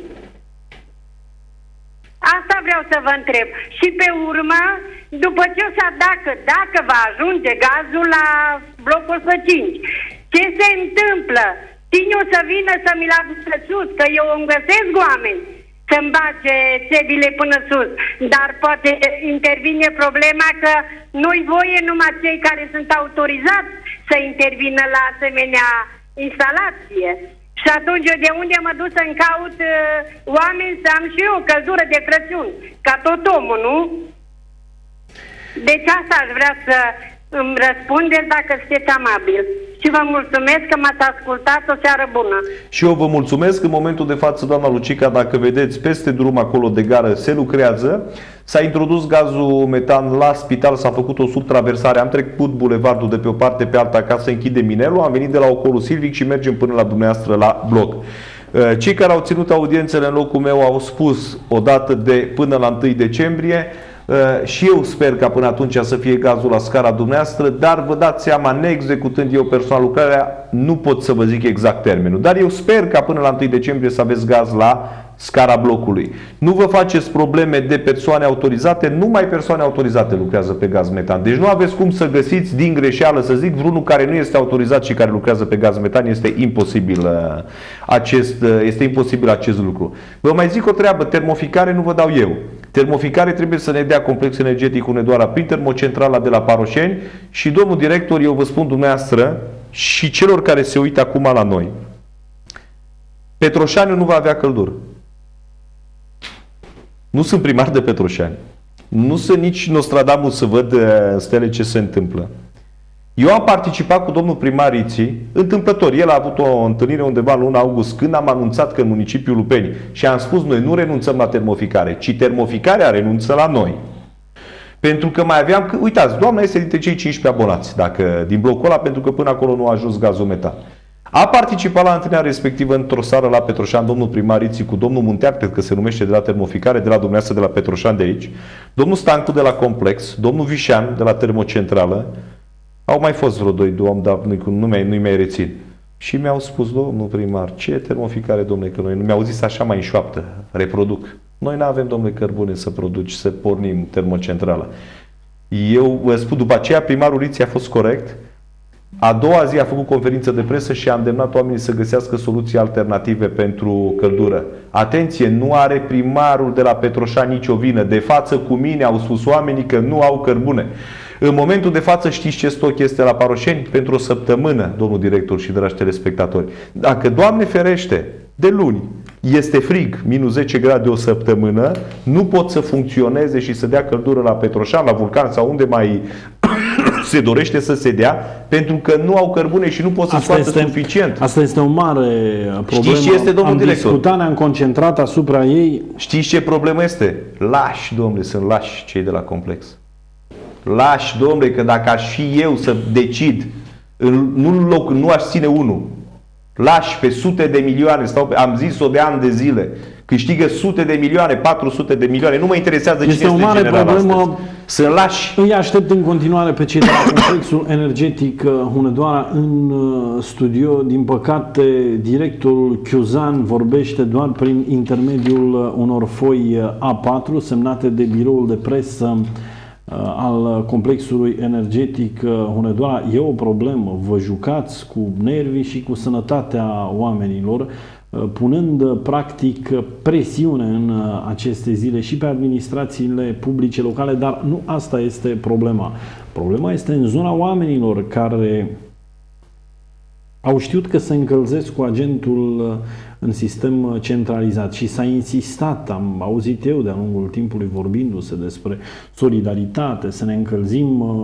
Asta vreau să vă întreb. Și pe urmă, după ce o să dacă, dacă va ajunge gazul la blocul o sută cinci, ce se întâmplă? Cine o să vină să mi-l aducă sus? Că eu îmi găsesc oameni să-mi bage țevile până sus. Dar poate intervine problema că nu-i voie numai cei care sunt autorizați să intervină la asemenea instalație. Și atunci eu de unde mă duc să-mi caut uh, oameni să am și eu căldură de Crăciun, ca tot omul, nu? Deci asta aș vrea să îmi răspundeți dacă sunteți amabil. Și vă mulțumesc că m-ați ascultat. O seară bună. Și eu vă mulțumesc. În momentul de față, doamna Lucica, dacă vedeți, peste drum acolo de gară se lucrează. S-a introdus gazul metan la spital, s-a făcut o subtraversare. Am trecut bulevardul de pe o parte pe alta ca să închidem Minelul. Am venit de la Ocolul Silvic și mergem până la dumneavoastră la bloc. Cei care au ținut audiențele în locul meu au spus o dată de până la întâi decembrie. Și eu sper ca până atunci să fie gazul la scara dumneavoastră, dar vă dați seama, neexecutând eu personal lucrarea, nu pot să vă zic exact termenul. Dar eu sper ca până la întâi decembrie să aveți gaz la scara blocului. Nu vă faceți probleme de persoane autorizate, numai persoane autorizate lucrează pe gaz metan. Deci nu aveți cum să găsiți din greșeală, să zic, vreunul care nu este autorizat și care lucrează pe gaz metan. Este imposibil acest, este imposibil acest lucru. Vă mai zic o treabă, termoficare nu vă dau eu. Termoficare trebuie să ne dea Complex Energetic Hunedoara prin termocentrala de la Paroșeni și domnul director, eu vă spun dumneavoastră și celor care se uită acum la noi, Petroșaniu nu va avea căldură. Nu sunt primar de Petroșani. Nu sunt nici Nostradamus să văd în stele ce se întâmplă. Eu am participat cu domnul primar Riții, întâmplător. El a avut o întâlnire undeva în luna august, când am anunțat că în municipiul Lupeni și am spus noi nu renunțăm la termoficare, ci termoficarea renunță la noi. Pentru că mai aveam, uitați, doamna este dintre cei cincisprezece abonați dacă, din blocul ăla, pentru că până acolo nu a ajuns gazul metan. A participat la întâlnirea respectivă într-o seară la Petroșani domnul primar Riții cu domnul Munteac, cred că se numește, de la termoficare, de la dumneavoastră de la Petroșani de aici, domnul Stancu de la Complex, domnul Vișan de la termocentrală. Au mai fost vreo doi domni, dar nu mai, nu-i mai rețin. Și mi-au spus, domnul primar, ce termoficare, domnule, că noi nu mi-au zis așa mai în șoaptă, reproduc. Noi nu avem, domnule, cărbune să produci, să pornim termocentrala. Eu vă spun, după aceea primarul Riții a fost corect. A doua zi a făcut conferință de presă și a îndemnat oamenii să găsească soluții alternative pentru căldură. Atenție, nu are primarul de la Petroșani nicio vină. De față cu mine au spus oamenii că nu au cărbune. În momentul de față știți ce stoc este la Paroșeni? Pentru o săptămână, domnul director și dragi telespectatori. Dacă, Doamne ferește, de luni este frig, minus zece grade o săptămână, nu pot să funcționeze și să dea căldură la Petroșani, la Vulcan sau unde mai se dorește să se dea, pentru că nu au cărbune și nu pot să scoată suficient. Asta este o mare problemă. Știți ce este, domnul Am director? discutat, ne-am concentrat asupra ei. Știți ce problemă este? Lași, domnule, sunt lași cei de la Complex. Lași, domnule, că dacă aș fi eu să decid, nu loc, nu aș ține unul. Lași pe sute de milioane, stau pe, am zis-o de ani de zile, câștigă sute de milioane, patru sute de milioane, nu mă interesează cine este o mare problemă. Astăzi. Sunt lași. Îi aștept în continuare pe cei de la Complexul Energetic Hunedoara în studio. Din păcate, directorul Chiuzan vorbește doar prin intermediul unor foi A patru semnate de biroul de presă al Complexului Energetic Hunedoara. E o problemă. Vă jucați cu nervii și cu sănătatea oamenilor, punând practic presiune în aceste zile și pe administrațiile publice locale, dar nu asta este problema. Problema este în zona oamenilor care au știut că se încălzesc cu agentul în sistem centralizat și s-a insistat, am auzit eu de-a lungul timpului vorbindu-se despre solidaritate, să ne încălzim,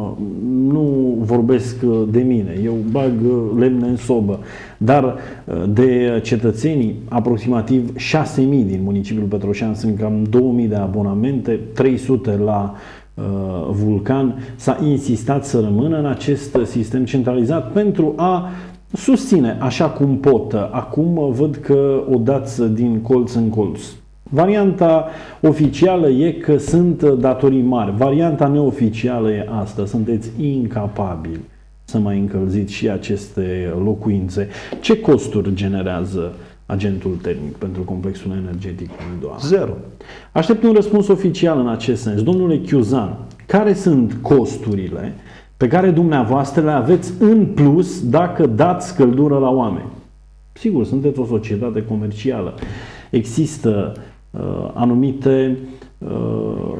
nu vorbesc de mine, eu bag lemne în sobă, dar de cetățenii, aproximativ șase mii din municipiul Petroșani, sunt cam două mii de abonamente, trei sute la Vulcan, s-a insistat să rămână în acest sistem centralizat pentru a susține așa cum pot. Acum văd că o dați din colț în colț. Varianta oficială e că sunt datorii mari. Varianta neoficială e asta. Sunteți incapabili să mai încălziți și aceste locuințe. Ce costuri generează agentul termic pentru complexul energetic Hunedoara? Zero. Aștept un răspuns oficial în acest sens. Domnule Chiuzan, care sunt costurile pe care dumneavoastră le aveți în plus dacă dați căldură la oameni? Sigur, sunteți o societate comercială. Există uh, anumite uh,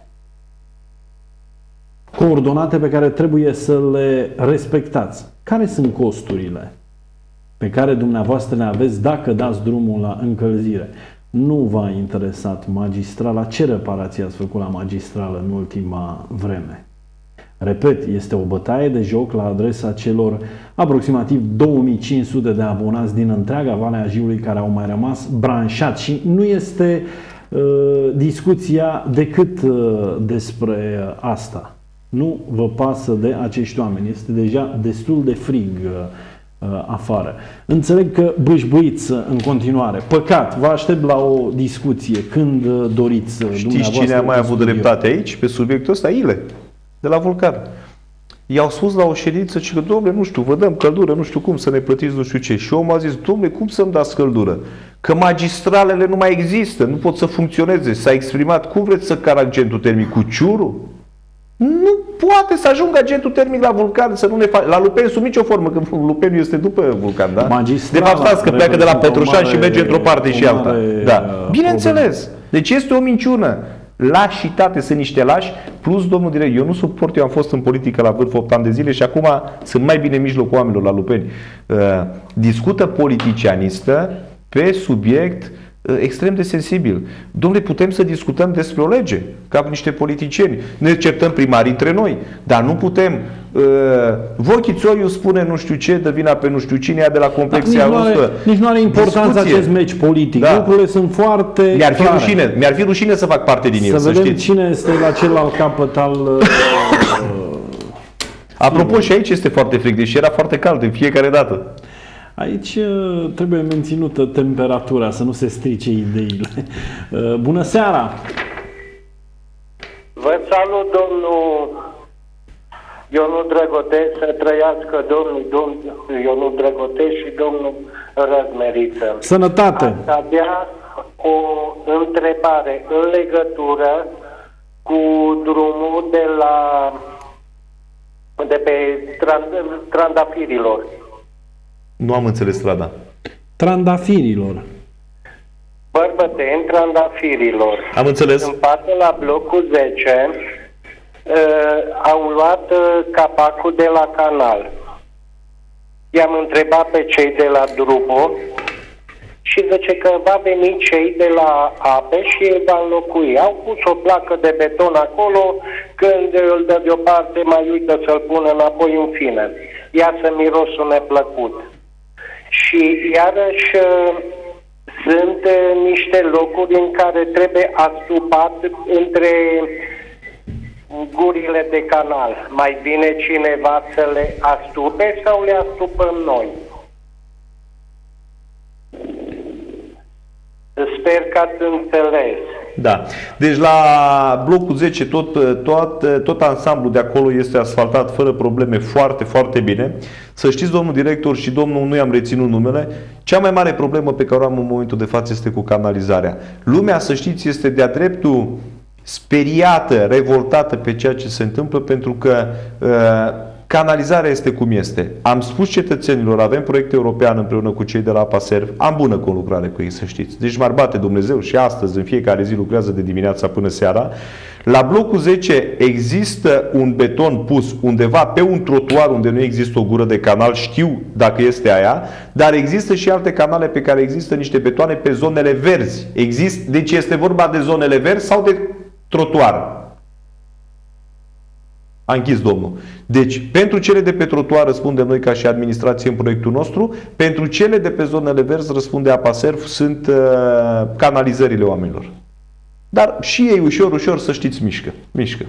coordonate pe care trebuie să le respectați. Care sunt costurile pe care dumneavoastră le aveți dacă dați drumul la încălzire? Nu v-a interesat magistrala? Ce reparații ați făcut la magistrală în ultima vreme? Repet, este o bătaie de joc la adresa celor aproximativ două mii cinci sute de abonați din întreaga Valea Jiului care au mai rămas branșați și nu este uh, discuția decât uh, despre asta. Nu vă pasă de acești oameni. Este deja destul de frig uh, afară. Înțeleg că bâșbâiți în continuare. Păcat, vă aștept la o discuție când doriți. Știți cine a mai avut dreptate aici pe subiectul ăsta? Ile, de la Vulcan. I-au spus la o ședință că, domnule, nu știu, vă dăm căldură, nu știu cum să ne plătiți nu știu ce. Și omul a zis, domnule, cum să-mi dați căldură? Că magistralele nu mai există, nu pot să funcționeze. S-a exprimat, cum vreți să car agentul termic? Cu ciurul? Nu poate să ajungă agentul termic la Vulcan, să nu ne facă. La Lupeni sub nicio formă, că Lupeniu este după Vulcan, da? Magistrala, de fapt, stați că pleacă de la Petroșani și merge într-o parte și alta. Da. Bineînțeles. Problem. Deci este o minciună. Lașitate, sunt niște lași, plus, domnul direct, eu nu suport, eu am fost în politică la vârf opt ani de zile și acum sunt mai bine în mijlocul oamenilor la Lupeni. Uh, discută politicianistă pe subiect extrem de sensibil. Dom'le, putem să discutăm despre o lege, ca niște politicieni. Ne certăm primarii între noi, dar nu putem. Uh, Vochițoiu spune nu știu ce, dă vina pe nu știu cine, ea de la Complexia Rusă. Nici nu are importanță acest meci politic. Da. Lucrurile sunt foarte Mi-ar fi rușine, mi-ar fi rușine să fac parte din el, să să vedem știți. Cine este la celălalt capăt al... Uh, Apropo, și aici este foarte frig, deși era foarte cald în fiecare dată. Aici trebuie menținută temperatura, să nu se strice ideile. Bună seara! Vă salut, domnul Ionu Drăgoteș, să trăiască domnul, domnul Ionu Drăgoteș și domnul Răzmeriță. Sănătate! Aș avea o întrebare în legătură cu drumul de la de pe Trandafirilor. Nu am înțeles strada. Trandafirilor. Bărbăteni, Trandafirilor. Am înțeles. În față la blocul zece uh, au luat uh, capacul de la canal. I-am întrebat pe cei de la Drubo și zice că va veni cei de la ape și îi va înlocui. Au pus o placă de beton acolo, când îl dă deoparte mai uită să-l pună înapoi în fine. Ia să mirosul neplăcut. Și iarăși sunt niște locuri în care trebuie astupat între gurile de canal. Mai bine cineva să le astupe sau le astupăm noi? Sper că ați înțeles. Da. Deci la blocul zece tot, tot, tot ansamblul de acolo este asfaltat fără probleme, foarte, foarte bine. Să știți, domnul director și domnul, nu i-am reținut numele, cea mai mare problemă pe care o am în momentul de față este cu canalizarea. Lumea, să știți, este de-a dreptul speriată, revoltată pe ceea ce se întâmplă, pentru că uh, canalizarea este cum este. Am spus cetățenilor, avem proiect european împreună cu cei de la APASERV, am bună conlucrare cu ei, să știți. Deci m-ar bate Dumnezeu și astăzi, în fiecare zi, lucrează de dimineața până seara. La blocul zece există un beton pus undeva pe un trotuar unde nu există o gură de canal, știu dacă este aia, dar există și alte canale pe care există niște betoane pe zonele verzi. Exist, deci este vorba de zonele verzi sau de trotuar. A închis domnul. Deci, pentru cele de pe trotuar răspundem noi ca și administrație în proiectul nostru, pentru cele de pe zonele verzi răspunde APASERV, sunt uh, canalizările oamenilor. Dar și ei ușor, ușor, să știți, mișcă. mișcă.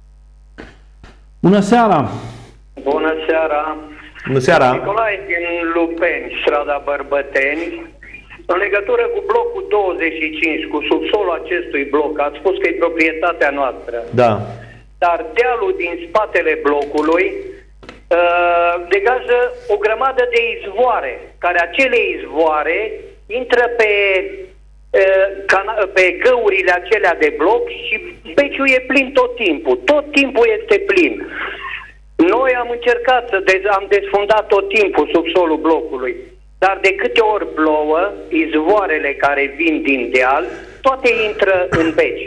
Bună seara! Bună seara! Bună seara! Nicolae din Lupeni, strada Bărbăteni. În legătură cu blocul douăzeci și cinci, cu subsolul acestui bloc, ați spus că e proprietatea noastră. Da. Dar dealul din spatele blocului uh, degajă o grămadă de izvoare, care acele izvoare intră pe, uh, pe găurile acelea de bloc și beciul e plin tot timpul. Tot timpul este plin. Noi am încercat să dez am desfundat tot timpul subsolul blocului, dar de câte ori plouă, izvoarele care vin din deal toate intră în beci.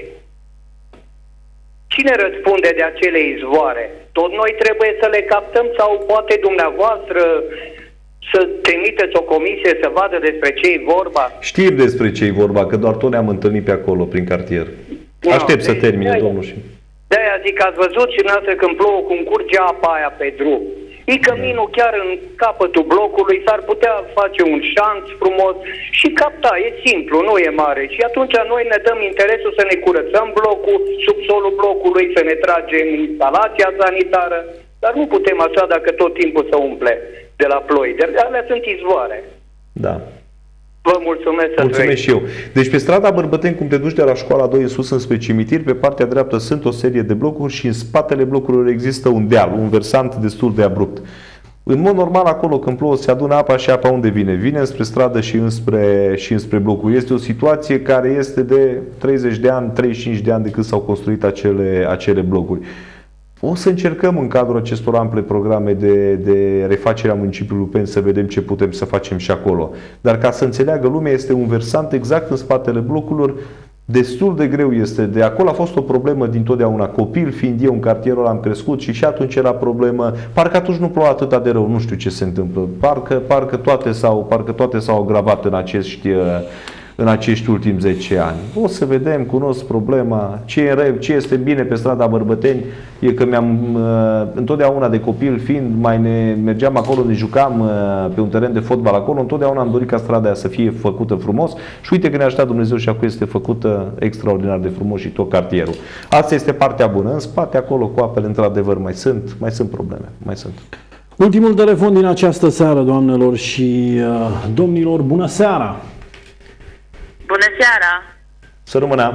Cine răspunde de acele izvoare? Tot noi trebuie să le captăm sau poate dumneavoastră să trimiteți o comisie să vadă despre ce e vorba? Știm despre ce e vorba, că doar tot ne-am întâlnit pe acolo, prin cartier. Aștept no, să termine, domnul. Și... De-aia zic, ați văzut și noastră când plouă, cum curge apa aia pe drum. E căminul chiar în capătul blocului, s-ar putea face un șanț frumos și capta, e simplu, nu e mare. Și atunci noi ne dăm interesul să ne curățăm blocul, subsolul blocului, să ne tragem instalația sanitară, dar nu putem așa dacă tot timpul să umple de la ploi. De alea sunt izvoare. Da. Vă mulțumesc. Mulțumesc și eu. Deci pe strada Bărbăteni, cum te duci de la școala doi în sus înspre cimitir, pe partea dreaptă sunt o serie de blocuri și în spatele blocurilor există un deal, un versant destul de abrupt. În mod normal acolo când plouă se adună apa și apa unde vine? Vine înspre stradă și înspre, și înspre blocuri. Este o situație care este de treizeci de ani, treizeci și cinci de ani de când s-au construit acele, acele blocuri. O să încercăm în cadrul acestor ample programe de, de refacere a municipiului Lupeni să vedem ce putem să facem și acolo. Dar ca să înțeleagă lumea, este un versant exact în spatele blocurilor, destul de greu este. De acolo a fost o problemă dintotdeauna. Copil fiind eu în cartierul ăla am crescut și și atunci era problemă. Parcă atunci nu ploua atât de rău, nu știu ce se întâmplă. Parcă, parcă toate s-au, parcă toate s-au agravat în acești... în acești ultimi zece ani. O să vedem, cunosc problema, ce e rău, ce este bine pe strada Bărbăteni, e că mi-am, uh, întotdeauna de copil fiind, mai ne mergeam acolo, ne jucam uh, pe un teren de fotbal acolo, întotdeauna am dorit ca strada aia să fie făcută frumos și uite că ne-a ajutat Dumnezeu și acum este făcută extraordinar de frumos și tot cartierul. Asta este partea bună. În spate, acolo, cu apele, într-adevăr, mai sunt, mai sunt probleme, mai sunt. Ultimul telefon din această seară, doamnelor și uh, domnilor, bună seara! Bună seara! Să rămână!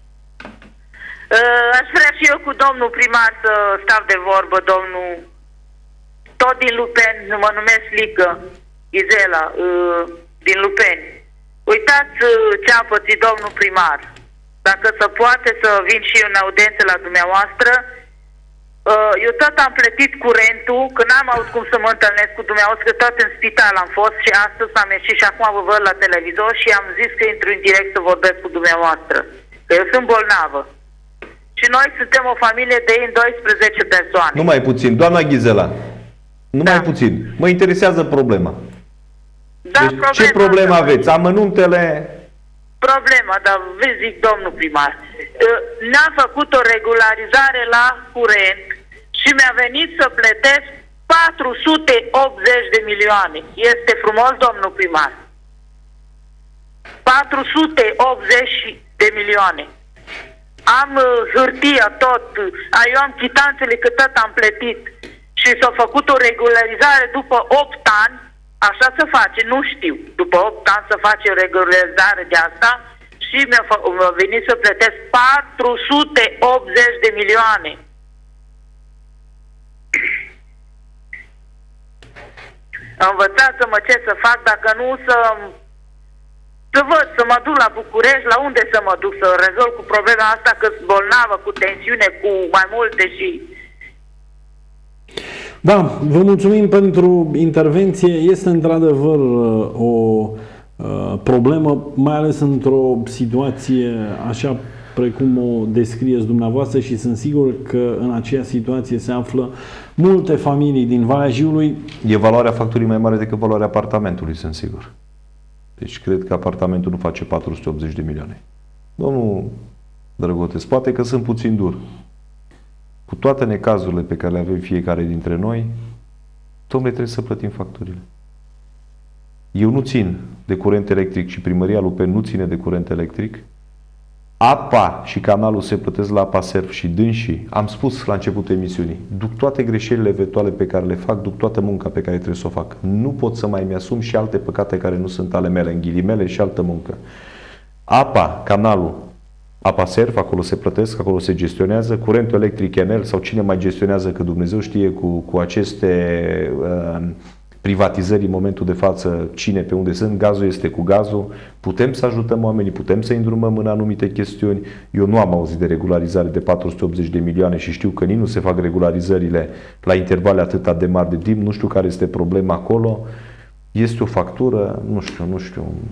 Aș vrea și eu cu domnul primar să stau de vorbă, domnul tot din Lupeni, mă numesc Lică Ghizela, din Lupeni. Uitați ce a pățit domnul primar. Dacă se poate să vin și eu în audiență la dumneavoastră, eu tot am plătit curentul, că n-am avut cum să mă întâlnesc cu dumneavoastră, că tot în spital am fost și astăzi am ieșit și acum vă văd la televizor și am zis că intru în direct să vorbesc cu dumneavoastră, că eu sunt bolnavă. Și noi suntem o familie de doisprezece persoane. Numai puțin, doamna Ghizela, numai da. puțin. Mă interesează problema. Da, deci, problema, ce problemă aveți? Amănuntele... Problema, dar vă zic, domnul primar, n-am făcut o regularizare la curent și mi-a venit să plătesc patru sute optzeci de milioane. Este frumos, domnul primar? patru sute optzeci de milioane. Am uh, hârtia tot, uh, eu am chitanțele că tot am plătit și s-a făcut o regularizare după opt ani, așa se face, nu știu, după opt ani să face o regularizare de asta și mi-a, mi-a venit să plătesc patru sute optzeci de milioane. Învățați-mă ce să fac, dacă nu să... Să văd, să mă duc la București, la unde să mă duc, să rezolv cu problema asta, că sunt bolnavă, cu tensiune, cu mai multe și... Da, vă mulțumim pentru intervenție. Este într-adevăr o problemă, mai ales într-o situație așa precum o descrieți dumneavoastră și sunt sigur că în aceea situație se află multe familii din Valea Jiului. E valoarea facturii mai mare decât valoarea apartamentului, sunt sigur. Deci cred că apartamentul nu face patru sute optzeci de milioane. Domnul Drăgotesc, poate că sunt puțin dur. Cu toate necazurile pe care le avem fiecare dintre noi, domnule, trebuie să plătim facturile. Eu nu țin de curent electric și Primăria Lupeni nu ține de curent electric. Apa și canalul se plătesc la Apaserv și dânsii, am spus la începutul emisiunii, duc toate greșelile eventuale pe care le fac, duc toată munca pe care trebuie să o fac. Nu pot să mai mi-asum și alte păcate care nu sunt ale mele, în ghilimele, și altă muncă. Apa, canalul, Apaserv, acolo se plătesc, acolo se gestionează, curentul electric Enel sau cine mai gestionează, că Dumnezeu știe cu, cu aceste uh, privatizări în momentul de față, cine pe unde sunt, gazul este cu gazul, putem să ajutăm oamenii, putem să îndrumăm în anumite chestiuni. Eu nu am auzit de regularizare de patru sute optzeci de milioane și știu că nici nu se fac regularizările la intervale atât de mari de timp, nu știu care este problema acolo. Este o factură, nu știu, nu știu,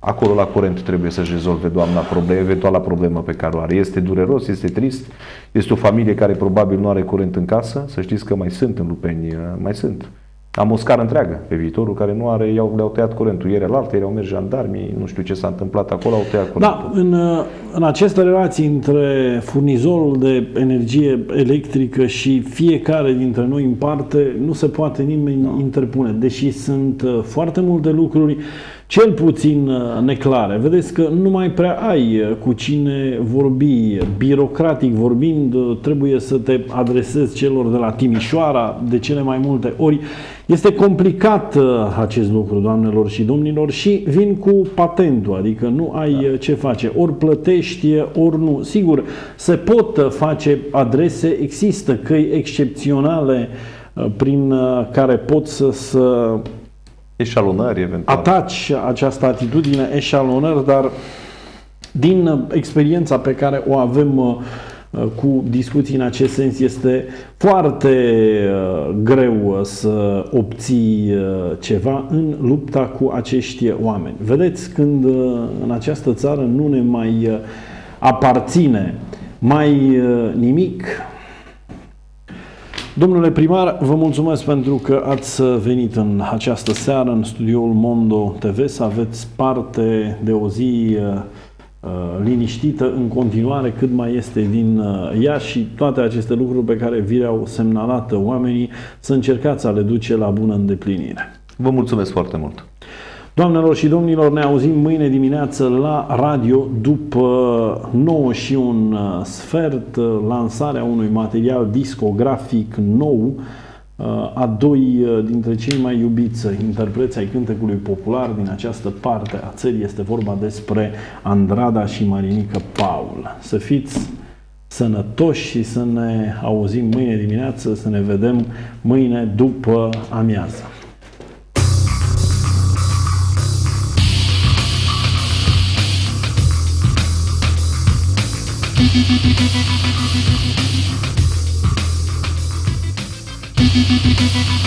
Acolo la curent trebuie să-și rezolve doamna probleme, eventuala problemă pe care o are. Este dureros, este trist, este o familie care probabil nu are curent în casă. Să știți că mai sunt în Lupeni, mai sunt. Am o scară întreagă pe viitorul care nu are, i-au, le-au tăiat curentul. Ieri la altă, ieri au mers jandarmii, nu știu ce s-a întâmplat acolo, au tăiat curentul. Da, în, în aceste relații între furnizorul de energie electrică și fiecare dintre noi în parte, nu se poate nimeni no. interpune, deși sunt foarte multe lucruri cel puțin neclare. Vedeți că nu mai prea ai cu cine vorbi. Birocratic vorbind, trebuie să te adresezi celor de la Timișoara de cele mai multe ori. Este complicat acest lucru, doamnelor și domnilor, și vin cu patentul, adică nu ai da. ce face. Ori plătești, ori nu. Sigur, se pot face adrese, există căi excepționale prin care poți să, să eșalonări, eventual. Ataci această atitudine, eșalonări, dar din experiența pe care o avem cu discuții în acest sens, este foarte greu să obții ceva în lupta cu acești oameni. Vedeți, când în această țară nu ne mai aparține mai nimic. Domnule primar, vă mulțumesc pentru că ați venit în această seară în studioul Mondo T V, să aveți parte de o zi uh, liniștită în continuare cât mai este din uh, ea, și toate aceste lucruri pe care vi le-au semnalat oamenii, să încercați să le duce la bună îndeplinire. Vă mulțumesc foarte mult! Doamnelor și domnilor, ne auzim mâine dimineață la radio după nouă și un sfert, lansarea unui material discografic nou a doi dintre cei mai iubiți interpreți ai cântecului popular din această parte a țării. Este vorba despre Andrada și Marinică Paul. Să fiți sănătoși și să ne auzim mâine dimineață, să ne vedem mâine după amiază. Thank you.